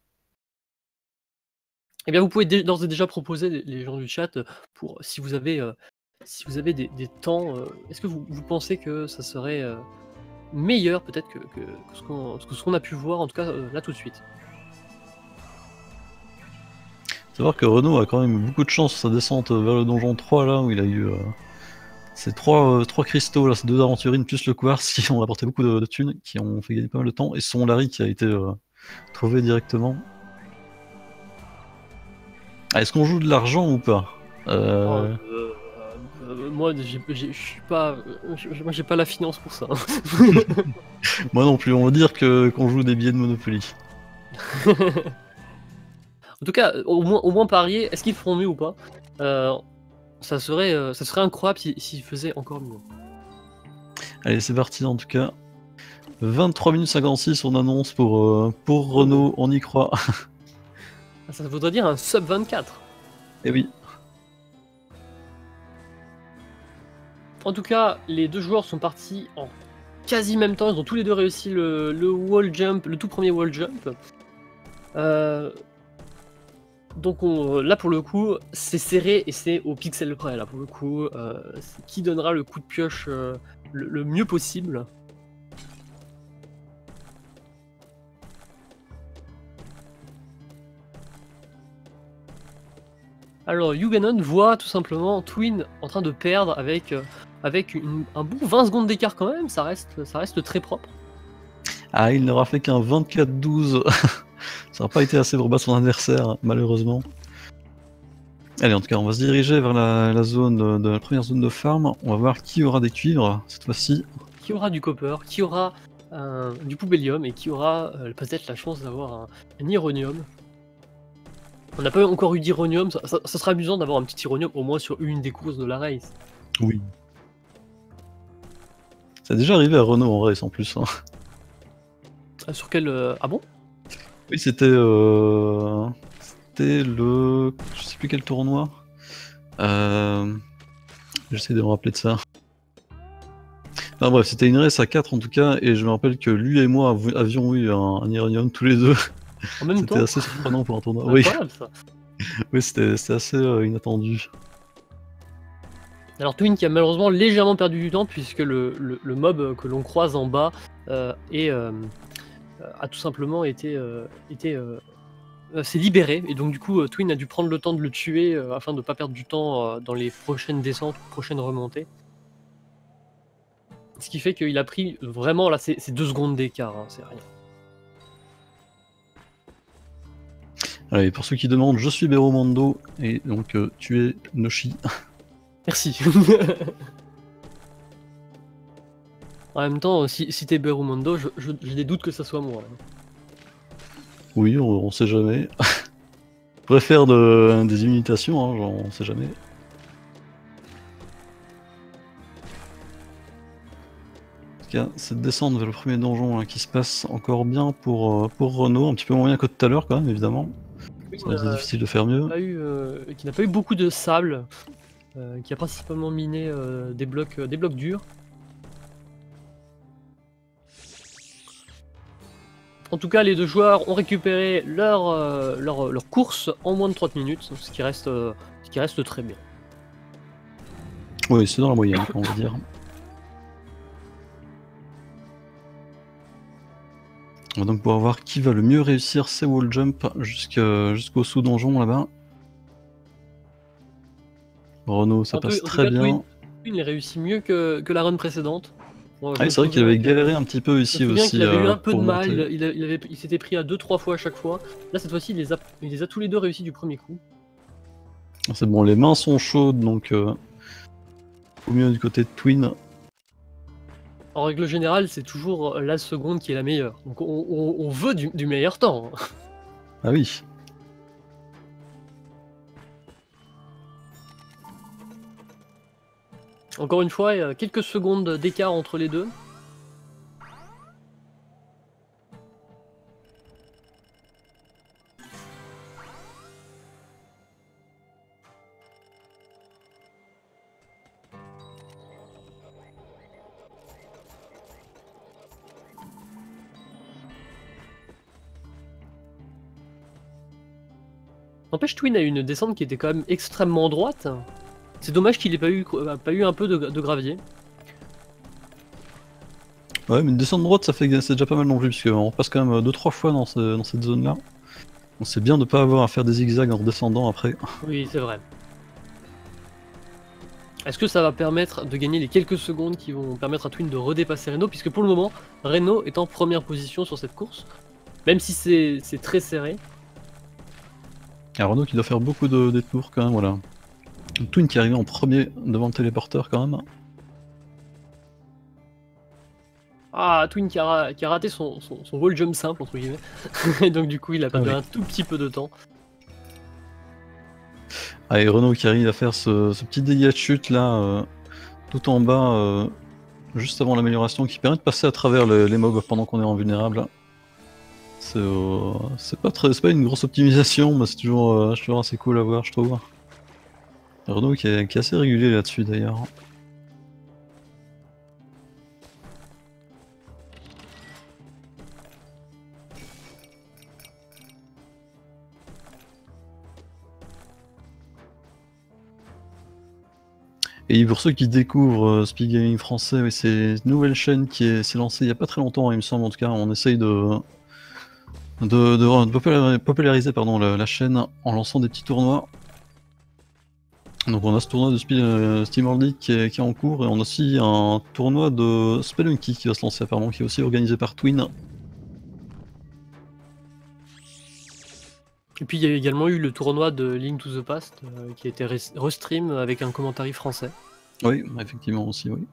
Eh bien, vous pouvez d'ores et déjà proposer les gens du chat pour si vous avez des temps. Est-ce que vous pensez que ça serait meilleur peut-être que ce qu'on a pu voir en tout cas là tout de suite? Savoir que Renault a quand même eu beaucoup de chance sur sa descente vers le donjon 3 là où il a eu ces trois cristaux là, ces 2 aventurines plus le quartz qui ont apporté beaucoup de thunes, qui ont fait gagner pas mal de temps, et son Larry qui a été trouvé directement. Ah, est-ce qu'on joue de l'argent ou pas? Moi, je suis pas, moi j'ai pas la finance pour ça. Moi non plus, on va dire qu'on joue des billets de Monopoly. En tout cas, au moins parier, est-ce qu'ils feront mieux ou pas? Ça serait incroyable s'ils faisaient encore mieux. Allez, c'est parti en tout cas. 23 minutes 56, on annonce pour Renault, on y croit. Ça voudrait dire un sub 24. Et oui. En tout cas, les deux joueurs sont partis en quasi même temps. Ils ont tous les deux réussi le wall jump, le tout premier wall jump. Donc là pour le coup, c'est serré et c'est au pixel près. Là pour le coup, c'est qui donnera le coup de pioche le mieux possible. Alors Yuganon voit tout simplement Twin en train de perdre avec un bon 20 secondes d'écart quand même. Ça reste très propre. Ah, il n'aura fait qu'un 24-12. Ça n'a pas été assez pour battre son adversaire, malheureusement. Allez, en tout cas, on va se diriger vers la zone de la première zone de farm. On va voir qui aura des cuivres cette fois-ci. Qui aura du copper, qui aura du poubellium et qui aura peut-être la chance d'avoir un ironium. On n'a pas encore eu d'ironium, ça serait amusant d'avoir un petit ironium au moins sur une des courses de la race. Oui. Ça a déjà arrivé à Renault en race en plus. Hein. Sur quel. Ah bon? Oui, c'était le. Je sais plus quel tournoi. J'essaie de me rappeler de ça. Enfin bref, c'était une race à 4 en tout cas, et je me rappelle que lui et moi avions eu un ironium tous les deux. En même temps. C'était assez surprenant pour un tournoi. Oui. Incroyable ça. Oui, c'était assez inattendu. Alors Twin qui a malheureusement légèrement perdu du temps puisque le mob que l'on croise en bas a tout simplement s'est libéré, et donc du coup Twin a dû prendre le temps de le tuer afin de ne pas perdre du temps dans les prochaines descentes, prochaines remontées. Ce qui fait qu'il a pris vraiment là ces 2 secondes d'écart, hein, c'est rien. Allez, pour ceux qui demandent, je suis Beromondo, et donc tu es Noshi. Merci. En même temps, si t'es Berumondo, j'ai des doutes que ça soit moi. Oui, on sait jamais. Je préfère des imitations, hein, genre, on sait jamais. En tout cas, cette descente vers le premier donjon hein, qui se passe encore bien pour Renault, un petit peu moins bien que tout à l'heure quand même, évidemment. Ça va être difficile de faire mieux. Qui n'a pas eu beaucoup de sable, qui a principalement miné des blocs durs. En tout cas, les deux joueurs ont récupéré leur course en moins de 30 minutes, ce qui reste très bien. Oui, c'est dans la moyenne, on va dire. On va donc pouvoir voir qui va le mieux réussir ses wall jump jusqu'au sous-donjon là-bas. Renault, ça passe très bien. Il a réussi mieux que la run précédente. Ah, c'est vrai qu'il avait galéré un petit peu ici aussi. Qu'il avait eu un peu de mal, il s'était pris à 2-3 fois à chaque fois. Là, cette fois-ci, il les a tous les deux réussi du premier coup. C'est bon, les mains sont chaudes, donc au mieux du côté de Twin. En règle générale, c'est toujours la seconde qui est la meilleure. Donc on veut du meilleur temps. Ah oui. Encore une fois, il y a quelques secondes d'écart entre les deux. N'empêche, Twin a une descente qui était quand même extrêmement droite. C'est dommage qu'il ait pas eu un peu de gravier. Ouais, mais une descente droite, c'est déjà pas mal non plus, parce qu'on repasse quand même 2-3 fois dans cette zone-là. On sait bien de pas avoir à faire des zigzags en redescendant après. Oui, c'est vrai. Est-ce que ça va permettre de gagner les quelques secondes qui vont permettre à Twin de redépasser Renault, puisque pour le moment, Renault est en première position sur cette course, même si c'est très serré. Et Renault qui doit faire beaucoup de détours quand même, voilà. Twin qui est arrivé en premier devant le téléporteur quand même. Ah, Twin qui a raté son wall jump simple, entre guillemets. Et donc du coup, il a perdu un tout petit peu de temps. Ah, et Renault qui arrive à faire ce petit dégât de chute là, tout en bas, juste avant l'amélioration, qui permet de passer à travers les mobs pendant qu'on est en vulnérable. C'est pas une grosse optimisation, mais c'est toujours assez cool à voir, je trouve. Renault qui est assez régulier là-dessus d'ailleurs. Et pour ceux qui découvrent Speed Gaming français, oui, c'est une nouvelle chaîne qui s'est lancée il n'y a pas très longtemps, il me semble. En tout cas, on essaye de populariser la chaîne en lançant des petits tournois. Donc on a ce tournoi de Steam World League qui est en cours, et on a aussi un tournoi de Spelunky qui va se lancer apparemment, qui est aussi organisé par Twin. Et puis il y a également eu le tournoi de Link to the Past qui a été restream avec un commentary français. Oui, effectivement aussi, oui.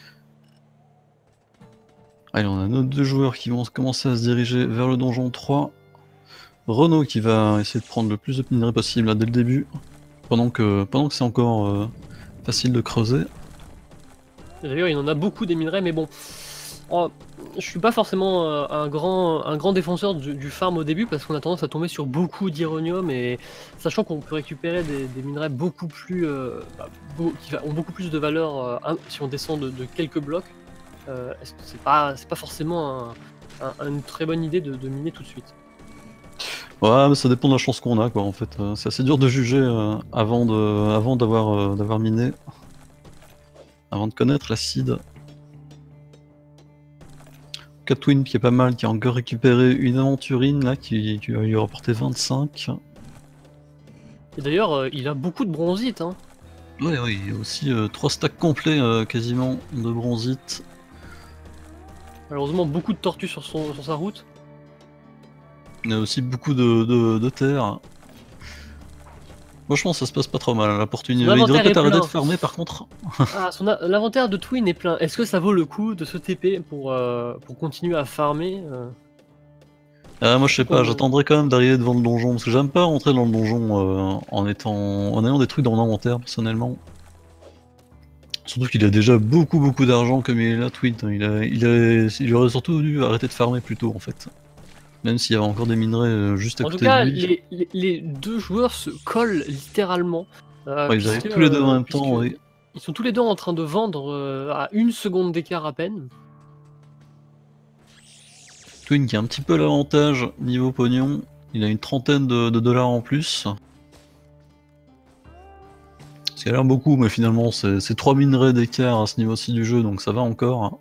Allez, on a nos deux joueurs qui vont commencer à se diriger vers le donjon 3. Renault qui va essayer de prendre le plus de minerais possible là, dès le début, pendant que c'est encore facile de creuser. D'ailleurs, il en a beaucoup des minerais, mais bon, je suis pas forcément un grand défenseur du farm au début, parce qu'on a tendance à tomber sur beaucoup d'ironium, et sachant qu'on peut récupérer des minerais beaucoup plus qui ont beaucoup plus de valeur si on descend de quelques blocs. C'est pas forcément une très bonne idée de miner tout de suite. Ouais, mais ça dépend de la chance qu'on a, quoi, en fait. C'est assez dur de juger avant d'avoir miné, avant de connaître l'acide. Catwin qui est pas mal, qui a encore récupéré une aventurine là, qui va lui rapporter 25. Et d'ailleurs, il a beaucoup de bronzite, hein. Ouais, oui, il y a aussi 3 stacks complets quasiment de bronzite. Malheureusement, beaucoup de tortues sur sa route. Il y a aussi beaucoup de terre. Franchement, ça se passe pas trop mal. L'opportunité. Il devrait peut-être arrêter de farmer par contre. Ah, l'inventaire de Twin est plein. Est-ce que ça vaut le coup de se TP pour continuer à farmer Ah, moi je sais pas, j'attendrai quand même d'arriver devant le donjon, parce que j'aime pas rentrer dans le donjon en ayant des trucs dans l'inventaire personnellement. Surtout qu'il a déjà beaucoup d'argent comme il est là, Twin. Il aurait surtout dû arrêter de farmer plus tôt en fait. Même s'il y avait encore des minerais juste à côté de lui. En tout cas, les deux joueurs se collent littéralement. Ouais, ils arrivent tous les deux en même temps, oui. Ils sont tous les deux en train de vendre à 1 seconde d'écart à peine. Twin qui a un petit peu l'avantage niveau pognon. Il a une trentaine de dollars en plus. Ce qui a l'air beaucoup, mais finalement c'est 3 minerais d'écart à ce niveau-ci du jeu, donc ça va encore.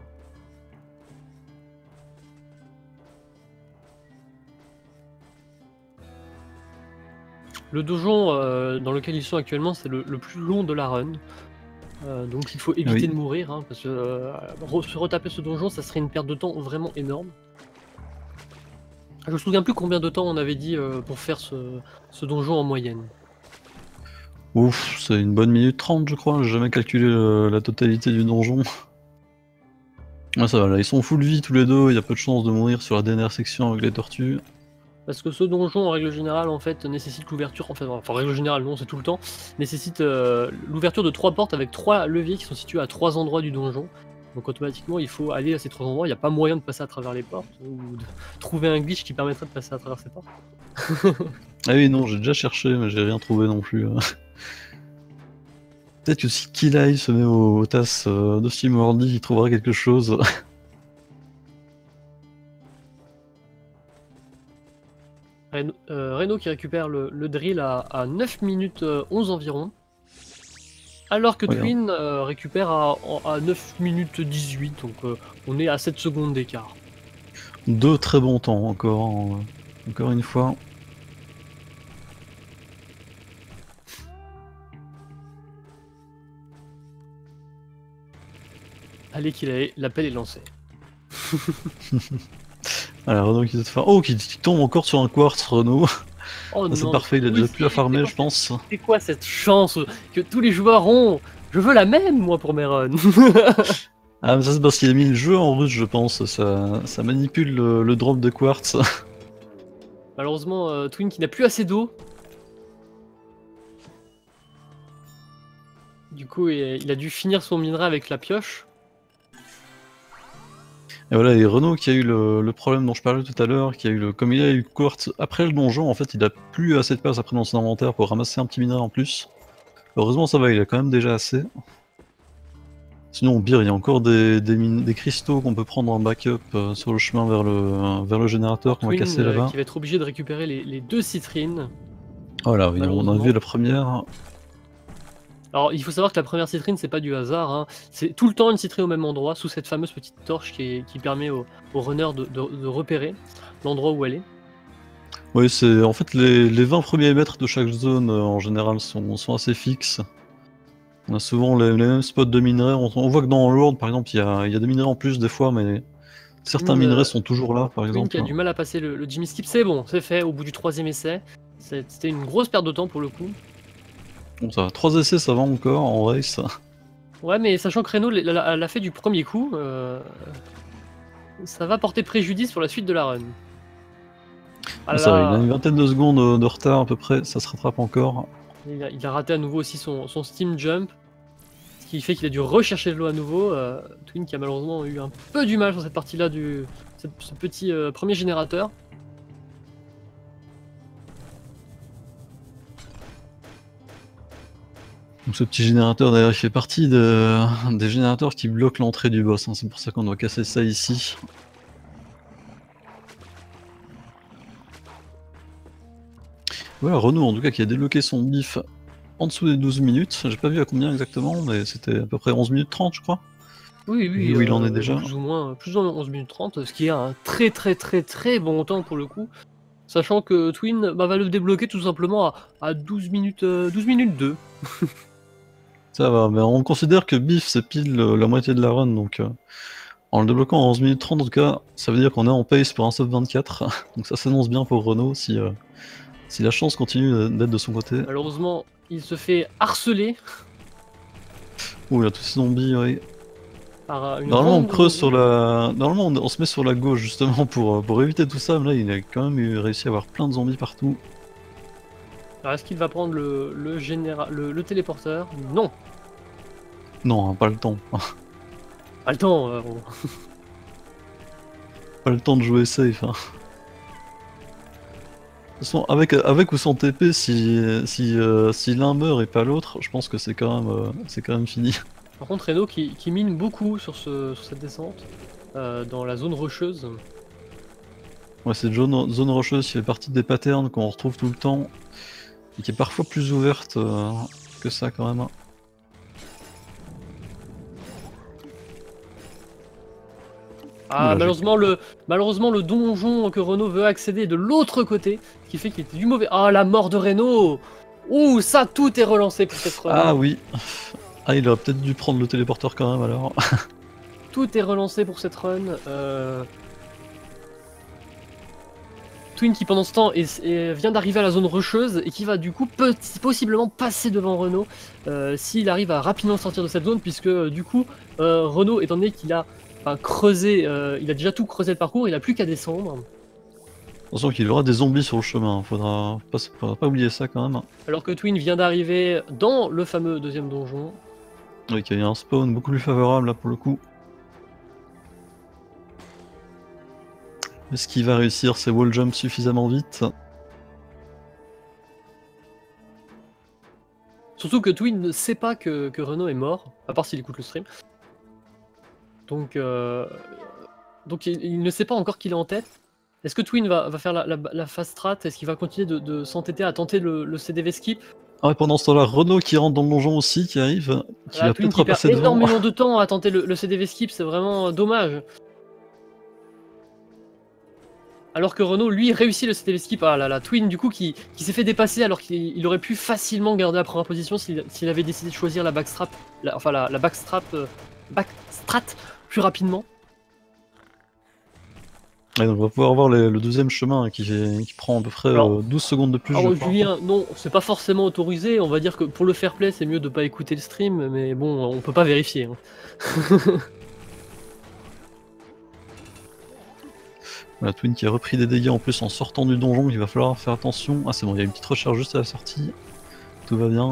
Le donjon dans lequel ils sont actuellement, c'est le plus long de la run. Donc il faut éviter de mourir, hein, parce que se retaper ce donjon, ça serait une perte de temps vraiment énorme. Je me souviens plus combien de temps on avait dit pour faire ce donjon en moyenne. Ouf, c'est une bonne minute 30 je crois, j'ai jamais calculé la totalité du donjon. Ouais, ça va, là ils sont full vie tous les deux, il y a peu de chances de mourir sur la dernière section avec les tortues. Parce que ce donjon, en règle générale, en fait, nécessite l'ouverture, enfin en règle générale non, c'est tout le temps, nécessite l'ouverture de 3 portes avec 3 leviers qui sont situés à 3 endroits du donjon. Donc automatiquement, il faut aller à ces 3 endroits, il n'y a pas moyen de passer à travers les portes, ou de trouver un glitch qui permettrait de passer à travers ces portes. Ah oui, non, j'ai déjà cherché, mais j'ai rien trouvé non plus. Peut-être que si Kilai se met aux tasses de Steam World, il trouvera quelque chose. Reno qui récupère le drill à 9 minutes 11 environ. Alors que Twin récupère à 9 minutes 18, donc on est à 7 secondes d'écart. 2 très bons temps encore, encore une fois. Allez qu'il est, l'appel est lancé. Alors Renault qui qui tombe encore sur un quartz, Renault. Oh c'est non, parfait, il a déjà plus à farmer, je pense. C'est quoi cette chance que tous les joueurs ont? Je veux la même, moi, pour mes runs. Ah, mais ça c'est parce qu'il a mis le jeu en russe, je pense. Ça manipule le drop de quartz. Malheureusement, Twin qui n'a plus assez d'eau. Du coup, il a dû finir son minerai avec la pioche. Et voilà, et Renault qui a eu le problème dont je parlais tout à l'heure, comme il a eu quartz après le donjon, en fait il a plus assez de place après dans son inventaire pour ramasser un petit minerai en plus. Heureusement ça va, il a quand même déjà assez. Sinon au pire il y a encore des cristaux qu'on peut prendre en backup sur le chemin vers le générateur qu'on va casser là-bas. Qui va être obligé de récupérer les 2 citrines. Voilà, oui, on a vu la première. Alors il faut savoir que la première citrine c'est pas du hasard, hein. C'est tout le temps une citrine au même endroit, sous cette fameuse petite torche qui permet aux runners de repérer l'endroit où elle est. Oui, c'est en fait les 20 premiers mètres de chaque zone en général sont assez fixes. On a souvent les mêmes spots de minerais, on voit que dans World par exemple il y a des minerais en plus des fois, mais certains minerais sont toujours là par exemple. Qui a du mal à passer le Jimmy Skip, c'est bon, c'est fait au bout du 3ème essai. C'était une grosse perte de temps pour le coup. Bon ça va, 3 essais ça va encore en race. Ouais mais sachant que Reno l'a fait du premier coup, ça va porter préjudice pour la suite de la run. Ah ça va, il a une vingtaine de secondes de retard à peu près, ça se rattrape encore. Il a raté à nouveau aussi son steam jump, ce qui fait qu'il a dû rechercher de l'eau à nouveau. Twin qui a malheureusement eu un peu du mal sur cette partie-là, ce petit premier générateur. Donc ce petit générateur d'ailleurs il fait partie des générateurs qui bloquent l'entrée du boss, hein. C'est pour ça qu'on doit casser ça ici. Voilà, Renault en tout cas qui a débloqué son bif en dessous des 12 minutes, j'ai pas vu à combien exactement, mais c'était à peu près 11 minutes 30 je crois. Oui, où il en est déjà. Plus ou moins 11 minutes 30, ce qui est un très bon temps pour le coup. Sachant que Twin va le débloquer tout simplement à 12 minutes 2. Ça va, mais on considère que Biff c'est pile la moitié de la run, donc en le débloquant en 11 minutes 30 en tout cas, ça veut dire qu'on est en pace pour un sub 24, donc ça s'annonce bien pour Renault si la chance continue d'être de son côté. Malheureusement, il se fait harceler. Ouh, il y a tous ces zombies, oui. Normalement on creuse sur la... Normalement on se met sur la gauche justement pour éviter tout ça, mais là il a quand même réussi à avoir plein de zombies partout. Alors est-ce qu'il va prendre le téléporteur? Non. Non, hein, pas le temps. Pas le temps. Pas le temps de jouer safe. Hein. De toute façon, avec ou sans TP, si l'un meurt et pas l'autre, je pense que c'est quand même fini. Par contre, Reno qui mine beaucoup sur cette descente, dans la zone rocheuse. Ouais, cette zone rocheuse qui fait partie des patterns qu'on retrouve tout le temps, et qui est parfois plus ouverte que ça quand même. Ah, malheureusement le donjon que Renault veut accéder est de l'autre côté, ce qui fait qu'il était du mauvais. Ah, la mort de Renault. Ouh, ça, tout est relancé pour cette run. Ah oui. Ah, il aurait peut-être dû prendre le téléporteur quand même alors. Tout est relancé pour cette run. Twin qui pendant ce temps vient d'arriver à la zone rocheuse et qui va du coup possiblement passer devant Renault s'il arrive à rapidement sortir de cette zone, puisque du coup Renault, étant donné qu'il a creusé, il a déjà tout creusé le parcours, il n'a plus qu'à descendre. Attention qu'il y aura des zombies sur le chemin, faudra pas oublier ça quand même. Alors que Twin vient d'arriver dans le fameux deuxième donjon. Oui, qu'il y a un spawn beaucoup plus favorable là pour le coup. Est-ce qu'il va réussir ses wall jumps suffisamment vite? Surtout que Twin ne sait pas que Renault est mort, à part s'il écoute le stream. Donc il ne sait pas encore qu'il est en tête. Est-ce que Twin va faire la fast strat? Est-ce qu'il va continuer de s'entêter à tenter le CDV skip? Ah ouais, pendant ce temps-là, Renault qui rentre dans le donjon aussi, qui arrive, qui va Twin peut-être qui perd repasser devant. énormément de temps à tenter le CDV skip, c'est vraiment dommage. Alors que Renault, lui, réussit le CDV skip. Ah là là, Twin du coup qui s'est fait dépasser alors qu'il aurait pu facilement garder la première position s'il avait décidé de choisir la backstrap, la backstrat plus rapidement. Ouais, donc on va pouvoir voir le deuxième chemin qui prend à peu près 12 secondes de plus. Alors Julien, non, c'est pas forcément autorisé. On va dire que pour le fair play, c'est mieux de pas écouter le stream, mais bon, on peut pas vérifier. Hein. Voilà, Twin qui a repris des dégâts en plus en sortant du donjon, il va falloir faire attention. Ah c'est bon, il y a une petite recharge juste à la sortie. Tout va bien.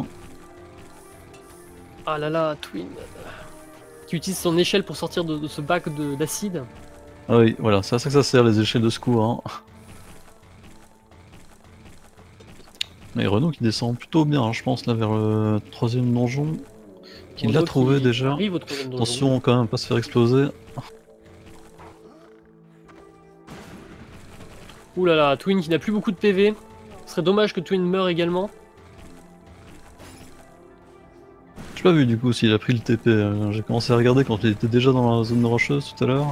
Ah là là, Twin qui utilise son échelle pour sortir de ce bac d'acide. Ah oui, voilà, c'est à ça que ça sert les échelles de secours. Hein. Mais Renault qui descend plutôt bien, hein, je pense, là vers le troisième donjon. Qu'il l'a trouvé déjà. Attention quand même à pas se faire exploser. Ouh là là, Twin qui n'a plus beaucoup de PV. Ce serait dommage que Twin meure également. J'ai pas vu du coup s'il a pris le TP. J'ai commencé à regarder quand il était déjà dans la zone rocheuse tout à l'heure.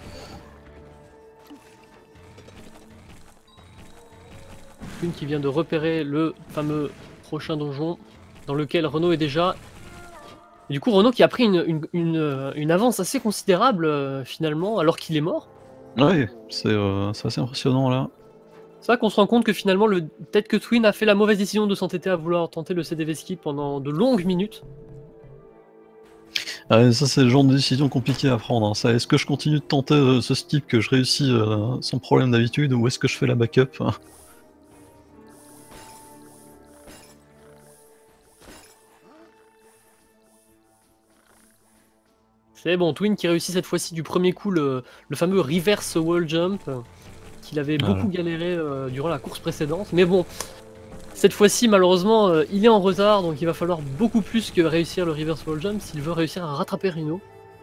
Twin qui vient de repérer le fameux prochain donjon dans lequel Renault est déjà. Et du coup, Renault qui a pris une avance assez considérable finalement alors qu'il est mort. Ouais, c'est assez impressionnant là. C'est vrai qu'on se rend compte que finalement, peut-être que Twin a fait la mauvaise décision de s'entêter à vouloir tenter le CDV skip pendant de longues minutes. Ah, ça c'est le genre de décision compliquée à prendre. Hein. Est-ce que je continue de tenter ce skip que je réussis sans problème d'habitude ou est-ce que je fais la backup? C'est bon, Twin qui réussit cette fois-ci du premier coup le fameux reverse wall jump qu'il avait beaucoup galéré durant la course précédente. Mais bon, cette fois-ci malheureusement il est en retard, donc il va falloir beaucoup plus que réussir le reverse wall jump s'il veut réussir à rattraper Rhino.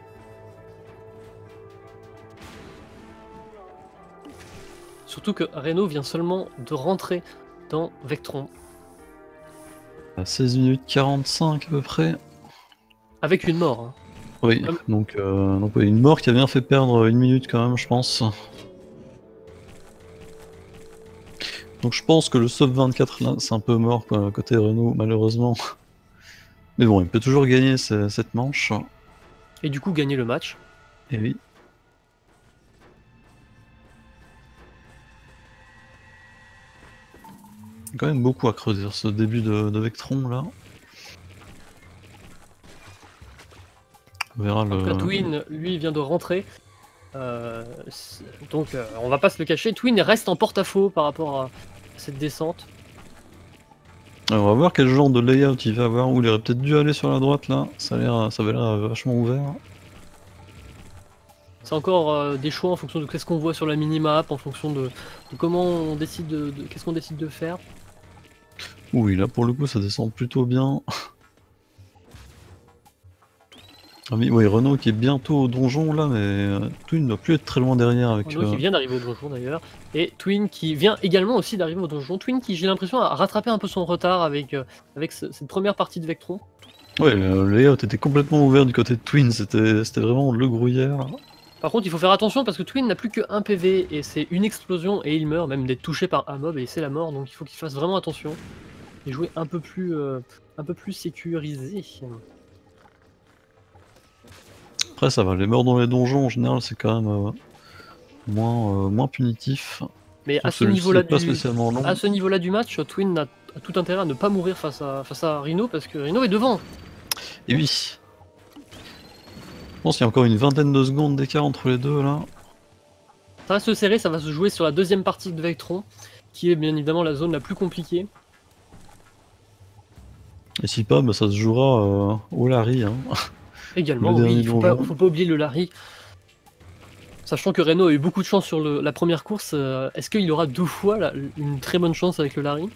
Surtout que Rhino vient seulement de rentrer dans Vectron. À 16 minutes 45 à peu près. Avec une mort. Hein. Oui, donc une mort qui a bien fait perdre une minute quand même, je pense. Donc je pense que le sub 24 là, c'est un peu mort quoi, côté Renault, malheureusement. Mais bon, il peut toujours gagner cette manche. Et du coup gagner le match. Et oui. Il y a quand même beaucoup à creuser sur ce début de Vectron là. On verra le... Twin, lui, vient de rentrer. Donc, on va pas se le cacher. Twin reste en porte-à-faux par rapport à cette descente. Alors, on va voir quel genre de layout il va avoir. Où il aurait peut-être dû aller sur la droite là. Ça avait l'air vachement ouvert. C'est encore des choix en fonction de qu'est-ce qu'on voit sur la minimap, en fonction de comment on décide qu'est-ce qu'on décide de faire. Oui, là pour le coup, ça descend plutôt bien. Ah oui, Renault qui est bientôt au donjon là, mais Twin ne doit plus être très loin derrière avec... Renault qui vient d'arriver au donjon d'ailleurs, et Twin qui vient également aussi d'arriver au donjon. Twin qui, j'ai l'impression, a rattrapé un peu son retard avec cette première partie de Vectron. Ouais, le layout était complètement ouvert du côté de Twin, c'était vraiment le gruyère. Par contre, il faut faire attention parce que Twin n'a plus que 1 PV, et c'est une explosion et il meurt, même d'être touché par un mob, et c'est la mort, donc il faut qu'il fasse vraiment attention. Et jouer un peu plus sécurisé. Après ça va, les morts dans les donjons en général c'est quand même moins punitif. Mais à ce niveau-là du match, Twin a tout intérêt à ne pas mourir face à Rhino parce que Rhino est devant. Et oui. Je pense qu'il y a encore une vingtaine de secondes d'écart entre les deux là. Ça va se serrer, ça va se jouer sur la deuxième partie de Vectron, qui est bien évidemment la zone la plus compliquée. Et si pas, bah, ça se jouera au Larry. Hein. Également, oui, il faut pas oublier le Larry. Sachant que Renault a eu beaucoup de chance sur la première course, est-ce qu'il aura 2 fois une très bonne chance avec le Larry?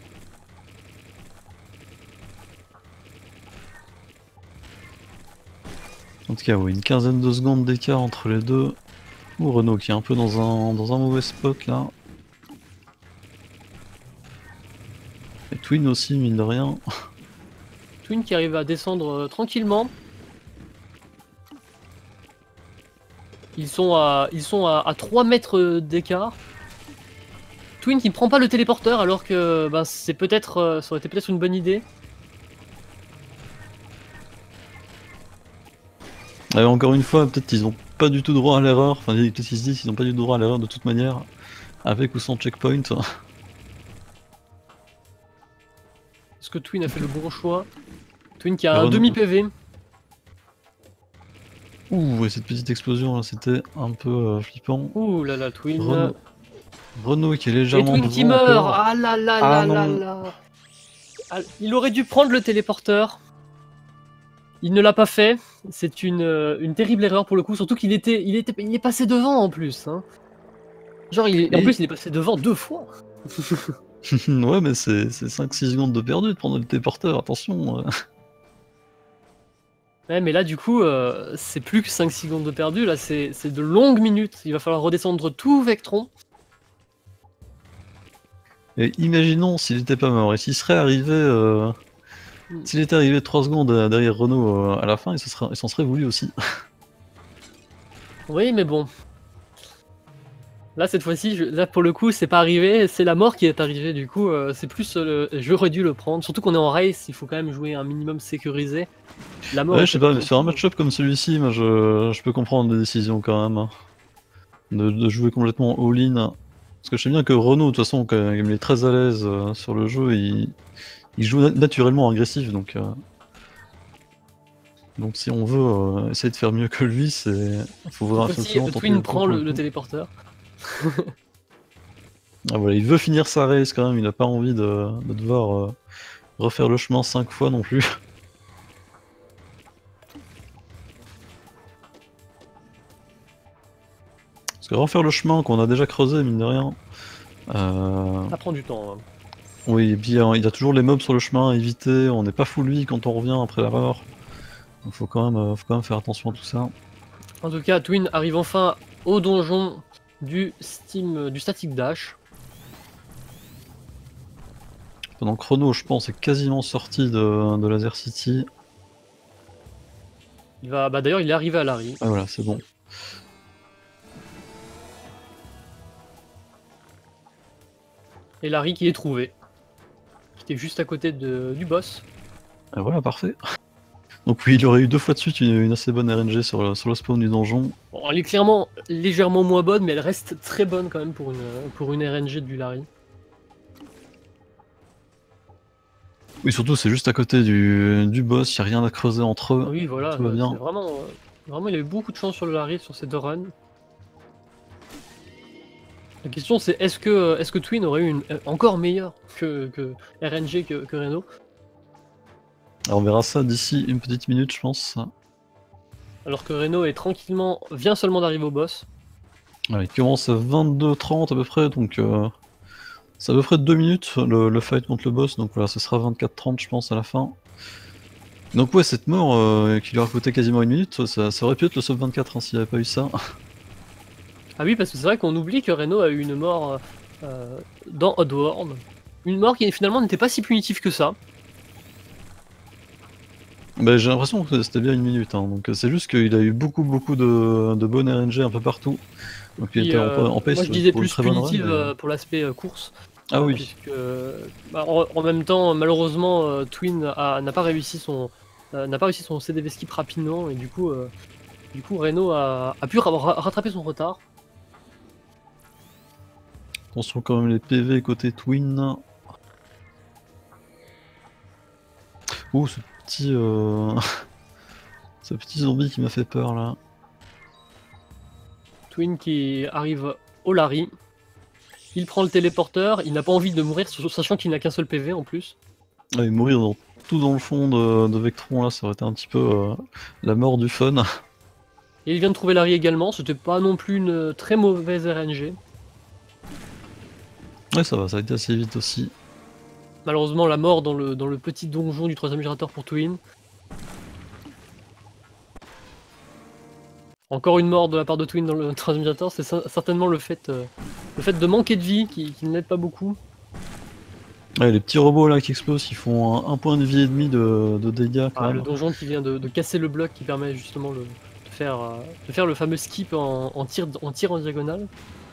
En tout cas, oui, une quinzaine de secondes d'écart entre les deux. Ou Renault qui est un peu dans un mauvais spot là. Et Twin aussi, mine de rien. Twin qui arrive à descendre tranquillement. Ils sont à 3 mètres d'écart. Twin qui ne prend pas le téléporteur alors que ben, c'est peut-être, ça aurait été peut-être une bonne idée. Encore une fois, peut-être qu'ils n'ont pas du tout droit à l'erreur. Enfin, peut-être qu'ils se disent qu'ils n'ont pas du tout droit à l'erreur de toute manière, avec ou sans checkpoint. Est-ce que Twin a fait le bon choix? Twin qui a un demi-PV. Ouh, et cette petite explosion là, c'était un peu flippant. Ouh là là, Twin. Renault qui est légèrement. Et Twin qui meurt. Ah là là là là là. Il aurait dû prendre le téléporteur. Il ne l'a pas fait. C'est une terrible erreur pour le coup. Surtout qu'il est passé devant en plus. Hein. Genre, en plus, il est passé devant 2 fois. Ouais, mais c'est 5-6 secondes de perdu de prendre le téléporteur, attention. Ouais, mais là, du coup, c'est plus que 5 secondes de perdu. Là, c'est de longues minutes. Il va falloir redescendre tout Vectron. Et imaginons s'il n'était pas mort et s'il serait arrivé. S'il était arrivé 3 secondes derrière Renault à la fin, il s'en serait voulu aussi. Oui, mais bon. Là, cette fois-ci, là pour le coup, c'est pas arrivé, c'est la mort qui est arrivée. Du coup, c'est plus j'aurais dû le prendre. Surtout qu'on est en race, il faut quand même jouer un minimum sécurisé. La mort. Ouais, je sais pas, mais sur un match-up comme celui-ci, moi je peux comprendre des décisions quand même. De jouer complètement all-in. Parce que je sais bien que Renault, de toute façon, quand il est très à l'aise sur le jeu, il joue naturellement agressif, donc si on veut essayer de faire mieux que lui, faut vraiment Twin prend le téléporteur. Ah, voilà, il veut finir sa race quand même, il n'a pas envie de devoir refaire le chemin 5 fois non plus. Parce que refaire le chemin qu'on a déjà creusé, mine de rien. Ça prend du temps. Hein. Oui, et puis il y a toujours les mobs sur le chemin à éviter, on n'est pas full vie quand on revient après la mort. Donc faut quand même faire attention à tout ça. En tout cas, Twin arrive enfin au donjon du Static Dash. Pendant que Chrono, je pense, est quasiment sorti de Laser City. D'ailleurs, il est arrivé à Larry. Ah voilà, c'est bon. Et Larry qui est trouvé. Qui était juste à côté du boss. Ah voilà, parfait. Donc oui, il aurait eu 2 fois de suite une assez bonne RNG sur le spawn du donjon. Bon, elle est clairement légèrement moins bonne, mais elle reste très bonne quand même pour une RNG du Larry. Oui, surtout c'est juste à côté du boss, il n'y a rien à creuser entre eux. Oui, voilà, tout va bien. Vraiment, il a eu beaucoup de chance sur le Larry sur ces 2 runs. La question c'est est-ce que Twin aurait eu une encore meilleure que RNG que Renault? Alors on verra ça d'ici une petite minute, je pense. Alors que Renault est vient seulement d'arriver au boss. Ouais, il commence à 22h30 à peu près, donc c'est à peu près 2 minutes le fight contre le boss, donc voilà, ce sera 24h30 je pense à la fin. Donc ouais, cette mort qui lui a coûté quasiment 1 minute, ça aurait pu être le sub 24 hein, s'il n'y avait pas eu ça. Ah oui, parce que c'est vrai qu'on oublie que Renault a eu une mort dans Oddworld. Une mort qui finalement n'était pas si punitive que ça. Bah, j'ai l'impression que c'était bien 1 minute, hein. Donc c'est juste qu'il a eu beaucoup de bonnes RNG un peu partout. Donc il était en pace. Moi je disais pour plus une très bonne punitive run, pour l'aspect course. Ah oui. Puisque, en même temps, malheureusement, Twin n'a pas réussi son CDV skip rapidement et du coup Renault a pu rattraper son retard. Attention quand même les PV côté Twin. Ouh, ce petit ce petit zombie qui m'a fait peur là. Twin qui arrive au Larry. Il prend le téléporteur, il n'a pas envie de mourir, sachant qu'il n'a qu'un seul PV en plus. Ah, et mourir tout dans le fond de Vectron là, ça aurait été un petit peu la mort du fun. Et il vient de trouver Larry également, c'était pas non plus une très mauvaise RNG. Ouais, ça a été assez vite aussi. Malheureusement, la mort dans le petit donjon du 3ème générateur pour Twin. Encore une mort de la part de Twin dans le 3ème générateur, c'est certainement le fait de manquer de vie qui ne l'aide pas beaucoup. Ouais, les petits robots là qui explosent, ils font un point de vie et demi de dégâts. Le donjon qui vient de casser le bloc qui permet justement de faire le fameux skip en tir en diagonale.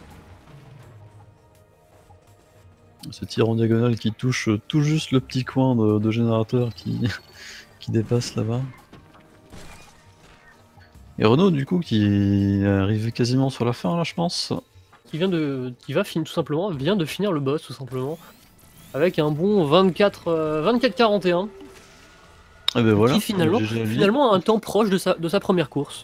Ce tir en diagonale qui touche tout juste le petit coin de générateur qui dépasse là-bas. Et Renault du coup qui arrive quasiment sur la fin là je pense. Tout simplement vient de finir le boss tout simplement. Avec un bon 24-41. Et ben voilà. Qui finalement a un temps proche de sa première course.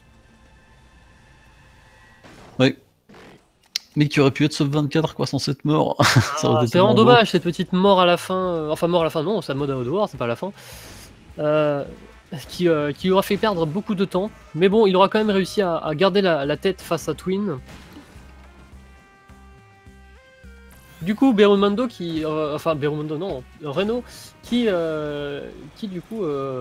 Ouais. Mais qui aurait pu être sub 24 quoi sans cette mort. C'est vraiment dommage cette petite mort à la fin. Enfin mort à la fin non, c'est mode à Outward, c'est pas à la fin. Qui lui aura fait perdre beaucoup de temps. Mais bon, il aura quand même réussi à garder la tête face à Twin. Du coup, Berumundo qui... Berumundo non, Renault qui du coup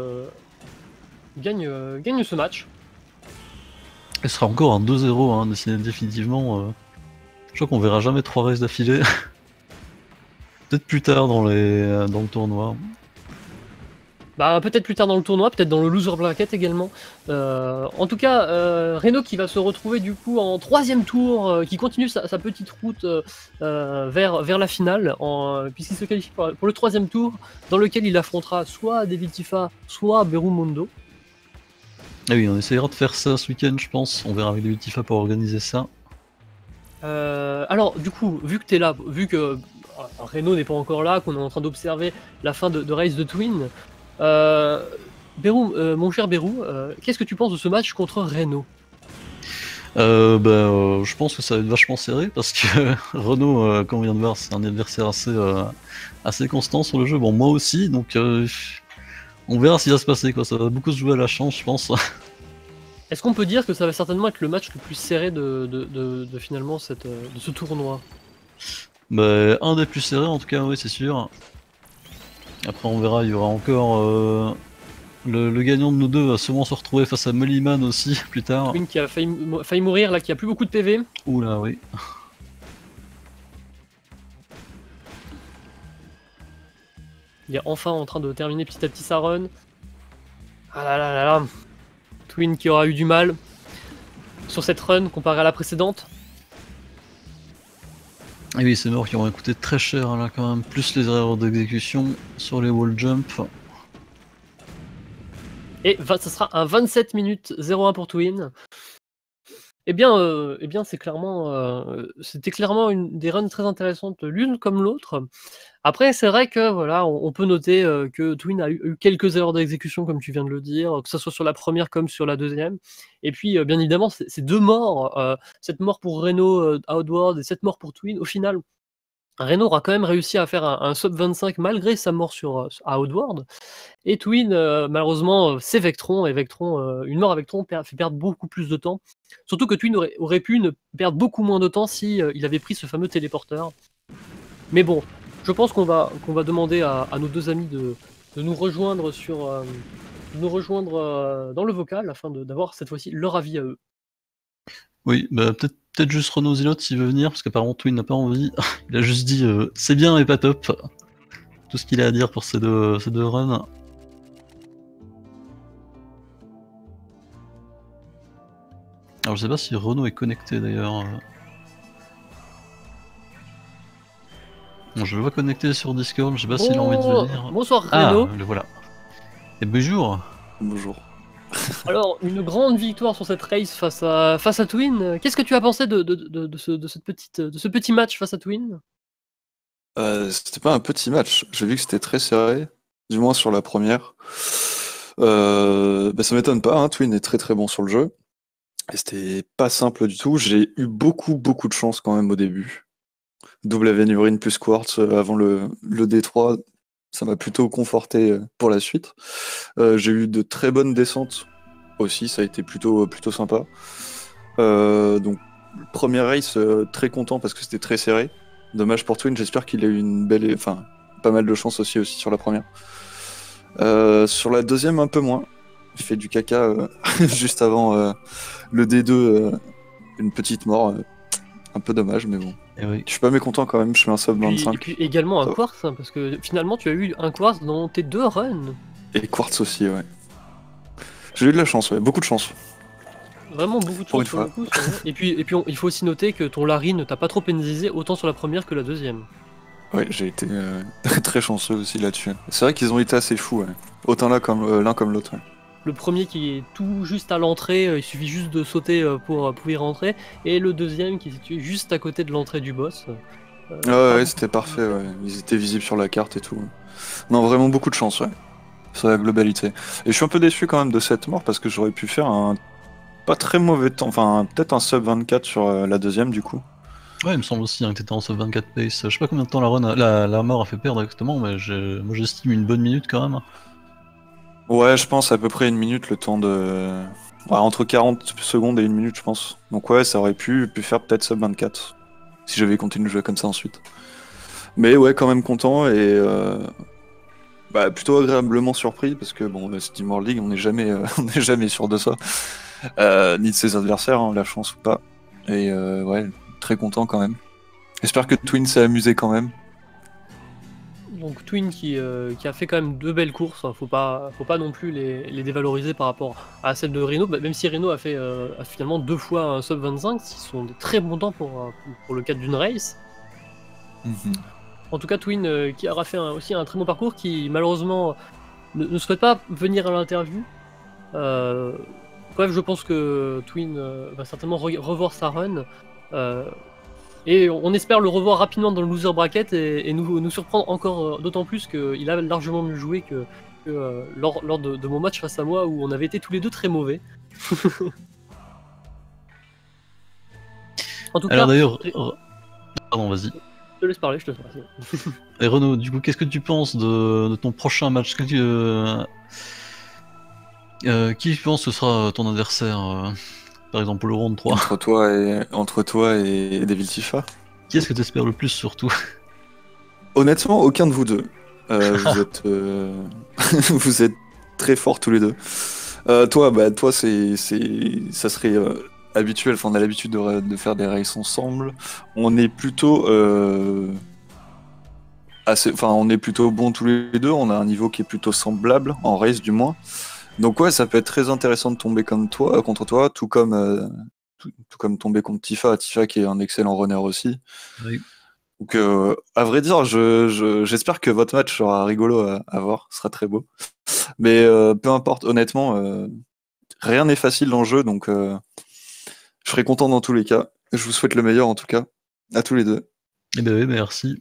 gagne ce match. Elle sera encore un 2-0 hein, définitivement. Je crois qu'on verra jamais 3 races d'affilée. Peut-être plus tard dans le tournoi. Bah peut-être plus tard dans le tournoi, peut-être dans le loser bracket également. En tout cas, Renault qui va se retrouver du coup en 3ème tour, qui continue sa petite route vers la finale, puisqu'il se qualifie pour le 3ème tour, dans lequel il affrontera soit Devil Tifa, soit Berumundo. Ah oui, on essaiera de faire ça ce week-end je pense, on verra avec Devil Tifa pour organiser ça. Alors du coup, vu que t'es là, vu que Renault n'est pas encore là, qu'on est en train d'observer la fin de Race de Twin, mon cher Bérou, qu'est-ce que tu penses de ce match contre Renault? Je pense que ça va être vachement serré parce que Renault, comme on vient de voir, c'est un adversaire assez constant sur le jeu. Bon, moi aussi, donc on verra ce qui va se passer quoi. Ça va beaucoup se jouer à la chance, je pense. Est-ce qu'on peut dire que ça va certainement être le match le plus serré de finalement de ce tournoi? Bah, un des plus serrés en tout cas, oui, c'est sûr. Après, on verra, il y aura encore. Le gagnant de nous deux va sûrement se retrouver face à Mollyman aussi plus tard. Une qui a failli mourir là, qui a plus beaucoup de PV. Oula, oui. Il est enfin en train de terminer petit à petit sa run. Ah là là là là. Twin qui aura eu du mal sur cette run comparé à la précédente. Et oui, ces morts qui auront coûté très cher là quand même, plus les erreurs d'exécution sur les wall jump. Et ça sera un 27 minutes 01 pour Twin. Eh bien c'était clairement une des runs très intéressantes l'une comme l'autre. Après, c'est vrai que voilà, on peut noter que Twin a eu quelques erreurs d'exécution, comme tu viens de le dire, que ce soit sur la première comme sur la deuxième. Et puis, bien évidemment, ces deux morts, cette mort pour Renault à Outward et cette mort pour Twin, au final, Renault aura quand même réussi à faire un sub 25 malgré sa mort à Outward. Et Twin, malheureusement, c'est Vectron, et Vectron, une mort à Vectron fait perdre beaucoup plus de temps. Surtout que Twin aurait pu perdre beaucoup moins de temps si il avait pris ce fameux téléporteur. Mais bon, je pense qu'on va demander à nos deux amis de nous rejoindre dans le vocal afin d'avoir cette fois-ci leur avis à eux. Oui, bah peut-être juste Renault Zilot s'il veut venir, parce qu'apparemment Twin n'a pas envie. Il a juste dit c'est bien mais pas top. Tout ce qu'il a à dire pour ces deux runs. Alors je sais pas si Renault est connecté d'ailleurs. Bon, je le vois connecté sur Discord, je sais pas s'il a envie de venir. Bonsoir Renault. Ah, le voilà. Et bonjour. Bonjour. Alors, une grande victoire sur cette race face à Twin. Qu'est-ce que tu as pensé de ce petit match face à Twin? C'était pas un petit match. J'ai vu que c'était très serré, du moins sur la première. Ça m'étonne pas, hein. Twin est très très bon sur le jeu. Et c'était pas simple du tout. J'ai eu beaucoup de chance quand même au début. Double Avenurine plus Quartz avant le D3, ça m'a plutôt conforté pour la suite. J'ai eu de très bonnes descentes aussi, ça a été plutôt sympa. Donc première race, très content parce que c'était très serré. Dommage pour Twin, j'espère qu'il a eu pas mal de chance aussi sur la première. Sur la deuxième, un peu moins. Il fait du caca juste avant le D2, une petite mort. Un peu dommage, mais bon. Et oui. Je suis pas mécontent quand même, je mets un sub 25. Et puis également un quartz, hein, parce que finalement tu as eu un quartz dans tes 2 runs. Et quartz aussi, ouais. J'ai eu de la chance, ouais, beaucoup de chance. Vraiment beaucoup de Pour chance une fois. le coup. Et puis il faut aussi noter que ton Larry ne t'a pas trop pénalisé autant sur la première que la deuxième. Ouais, j'ai été très chanceux aussi là-dessus. C'est vrai qu'ils ont été assez fous, ouais. Autant l'un comme l'autre. Ouais. Le premier qui est tout juste à l'entrée, il suffit juste de sauter pour y rentrer. Et le deuxième qui est situé juste à côté de l'entrée du boss. Ouais, c'était parfait, ouais. Ils étaient visibles sur la carte et tout. Ouais. Non, vraiment beaucoup de chance, ouais. Sur la globalité. Et je suis un peu déçu quand même de cette mort parce que j'aurais pu faire un pas très mauvais temps. Enfin, peut-être un sub 24 sur la deuxième du coup. Ouais, il me semble aussi que t'étais en sub 24 pace. Je sais pas combien de temps la mort a fait perdre exactement, mais moi j'estime une bonne minute quand même. Ouais, je pense à peu près une minute le temps de. Ouais, entre 40 secondes et une minute, je pense. Donc ouais, ça aurait pu faire peut-être sub 24. Si j'avais continué de jouer comme ça ensuite. Mais ouais, quand même content et plutôt agréablement surpris parce que bon, Steam World League, on n'est jamais, on n'est jamais sûr de ça, ni de ses adversaires, hein, la chance ou pas. Et ouais, très content quand même. J'espère que Twin s'est amusé quand même. Donc Twin qui a fait quand même 2 belles courses, hein. Faut pas non plus les dévaloriser par rapport à celle de Reno, même si Reno a fait a finalement 2 fois un sub 25, ce qui sont des très bons temps pour le cadre d'une race. En tout cas, Twin qui aura fait aussi un très bon parcours, qui malheureusement ne souhaite pas venir à l'interview. Bref, je pense que Twin va certainement revoir sa run. Et on espère le revoir rapidement dans le loser bracket et nous surprendre encore d'autant plus qu'il a largement mieux joué que lors de mon match face à moi où on avait été tous les deux très mauvais. En tout Alors cas, d'ailleurs, pardon, vas-y. je te laisse parler, je te laisse parler. Et Renaud, du coup, qu'est-ce que tu penses de ton prochain match? Qui tu penses que ce sera ton adversaire, par exemple le round 3? Entre toi et Devil Tifa. Qui est-ce que tu espères le plus surtout? Honnêtement, aucun de vous deux. Vous êtes, vous êtes très forts tous les deux. Toi, ça serait habituel. Enfin, on a l'habitude de faire des races ensemble. On est plutôt on est plutôt bons tous les deux. On a un niveau qui est plutôt semblable en race du moins. Donc ouais, ça peut être très intéressant de tomber contre toi, tout comme tomber contre Tifa qui est un excellent runner aussi. Oui. Donc, à vrai dire, j'espère que votre match sera rigolo à voir, ce sera très beau. Mais peu importe, honnêtement, rien n'est facile dans le jeu, donc je serai content dans tous les cas. Je vous souhaite le meilleur en tout cas, à tous les deux. Eh ben oui, merci.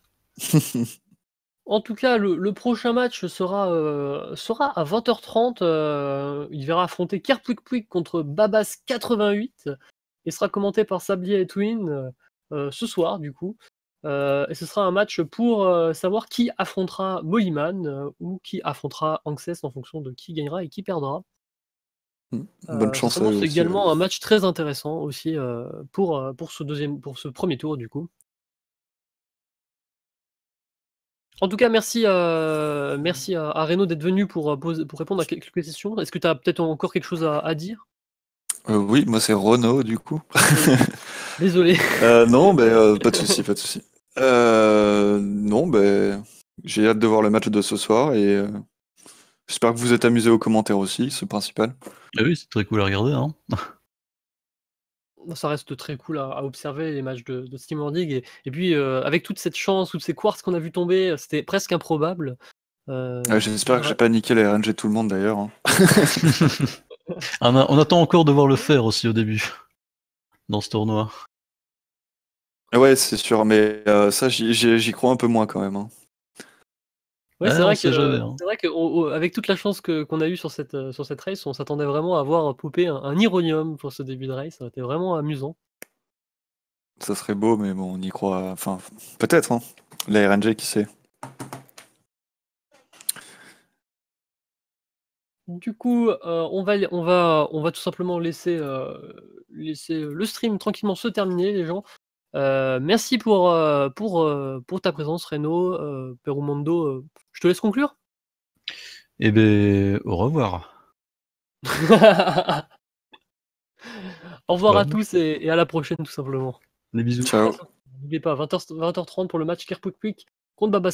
En tout cas, le prochain match sera à 20h30. Il verra affronter Kerpouik contre Babas88 et sera commenté par Sablier et Twin ce soir du coup. Et ce sera un match pour savoir qui affrontera Mollyman ou qui affrontera Anxess en fonction de qui gagnera et qui perdra. Bonne chance à eux c'est aussi. également un match très intéressant aussi pour ce premier tour du coup. En tout cas, merci à Reno d'être venu pour répondre à quelques questions. Est-ce que tu as peut-être encore quelque chose à dire? Oui, moi c'est Renaud du coup. Désolé. Non, pas de souci, pas de souci. Non, j'ai hâte de voir le match de ce soir et j'espère que vous êtes amusés aux commentaires aussi, c'est le principal. Ah oui, c'est très cool à regarder, hein. Ça reste très cool à observer les matchs de Steam World League et puis avec toute cette chance, toutes ces quartz qu'on a vu tomber, c'était presque improbable. J'espère que j'ai pas niqué la RNG de tout le monde d'ailleurs. Hein. On attend encore de voir le faire aussi au début, dans ce tournoi. Ouais, c'est sûr, mais ça j'y crois un peu moins quand même. Hein. Ouais, Ouais, c'est vrai hein. que avec toute la chance qu'on a eue sur cette race, on s'attendait vraiment à voir popper un Ironium pour ce début de race. Ça aurait été vraiment amusant. Ça serait beau, mais bon, on y croit. Enfin, peut-être, hein. La RNG, qui sait. Du coup, on va tout simplement laisser le stream tranquillement se terminer, les gens. Merci pour ta présence, Reno, Perumondo. Je te laisse conclure. Eh ben, au revoir. Au revoir à Ouais. tous et à la prochaine, tout simplement. Des bisous. Ciao. N'oubliez pas, 20h30 pour le match Kerpouik contre Baba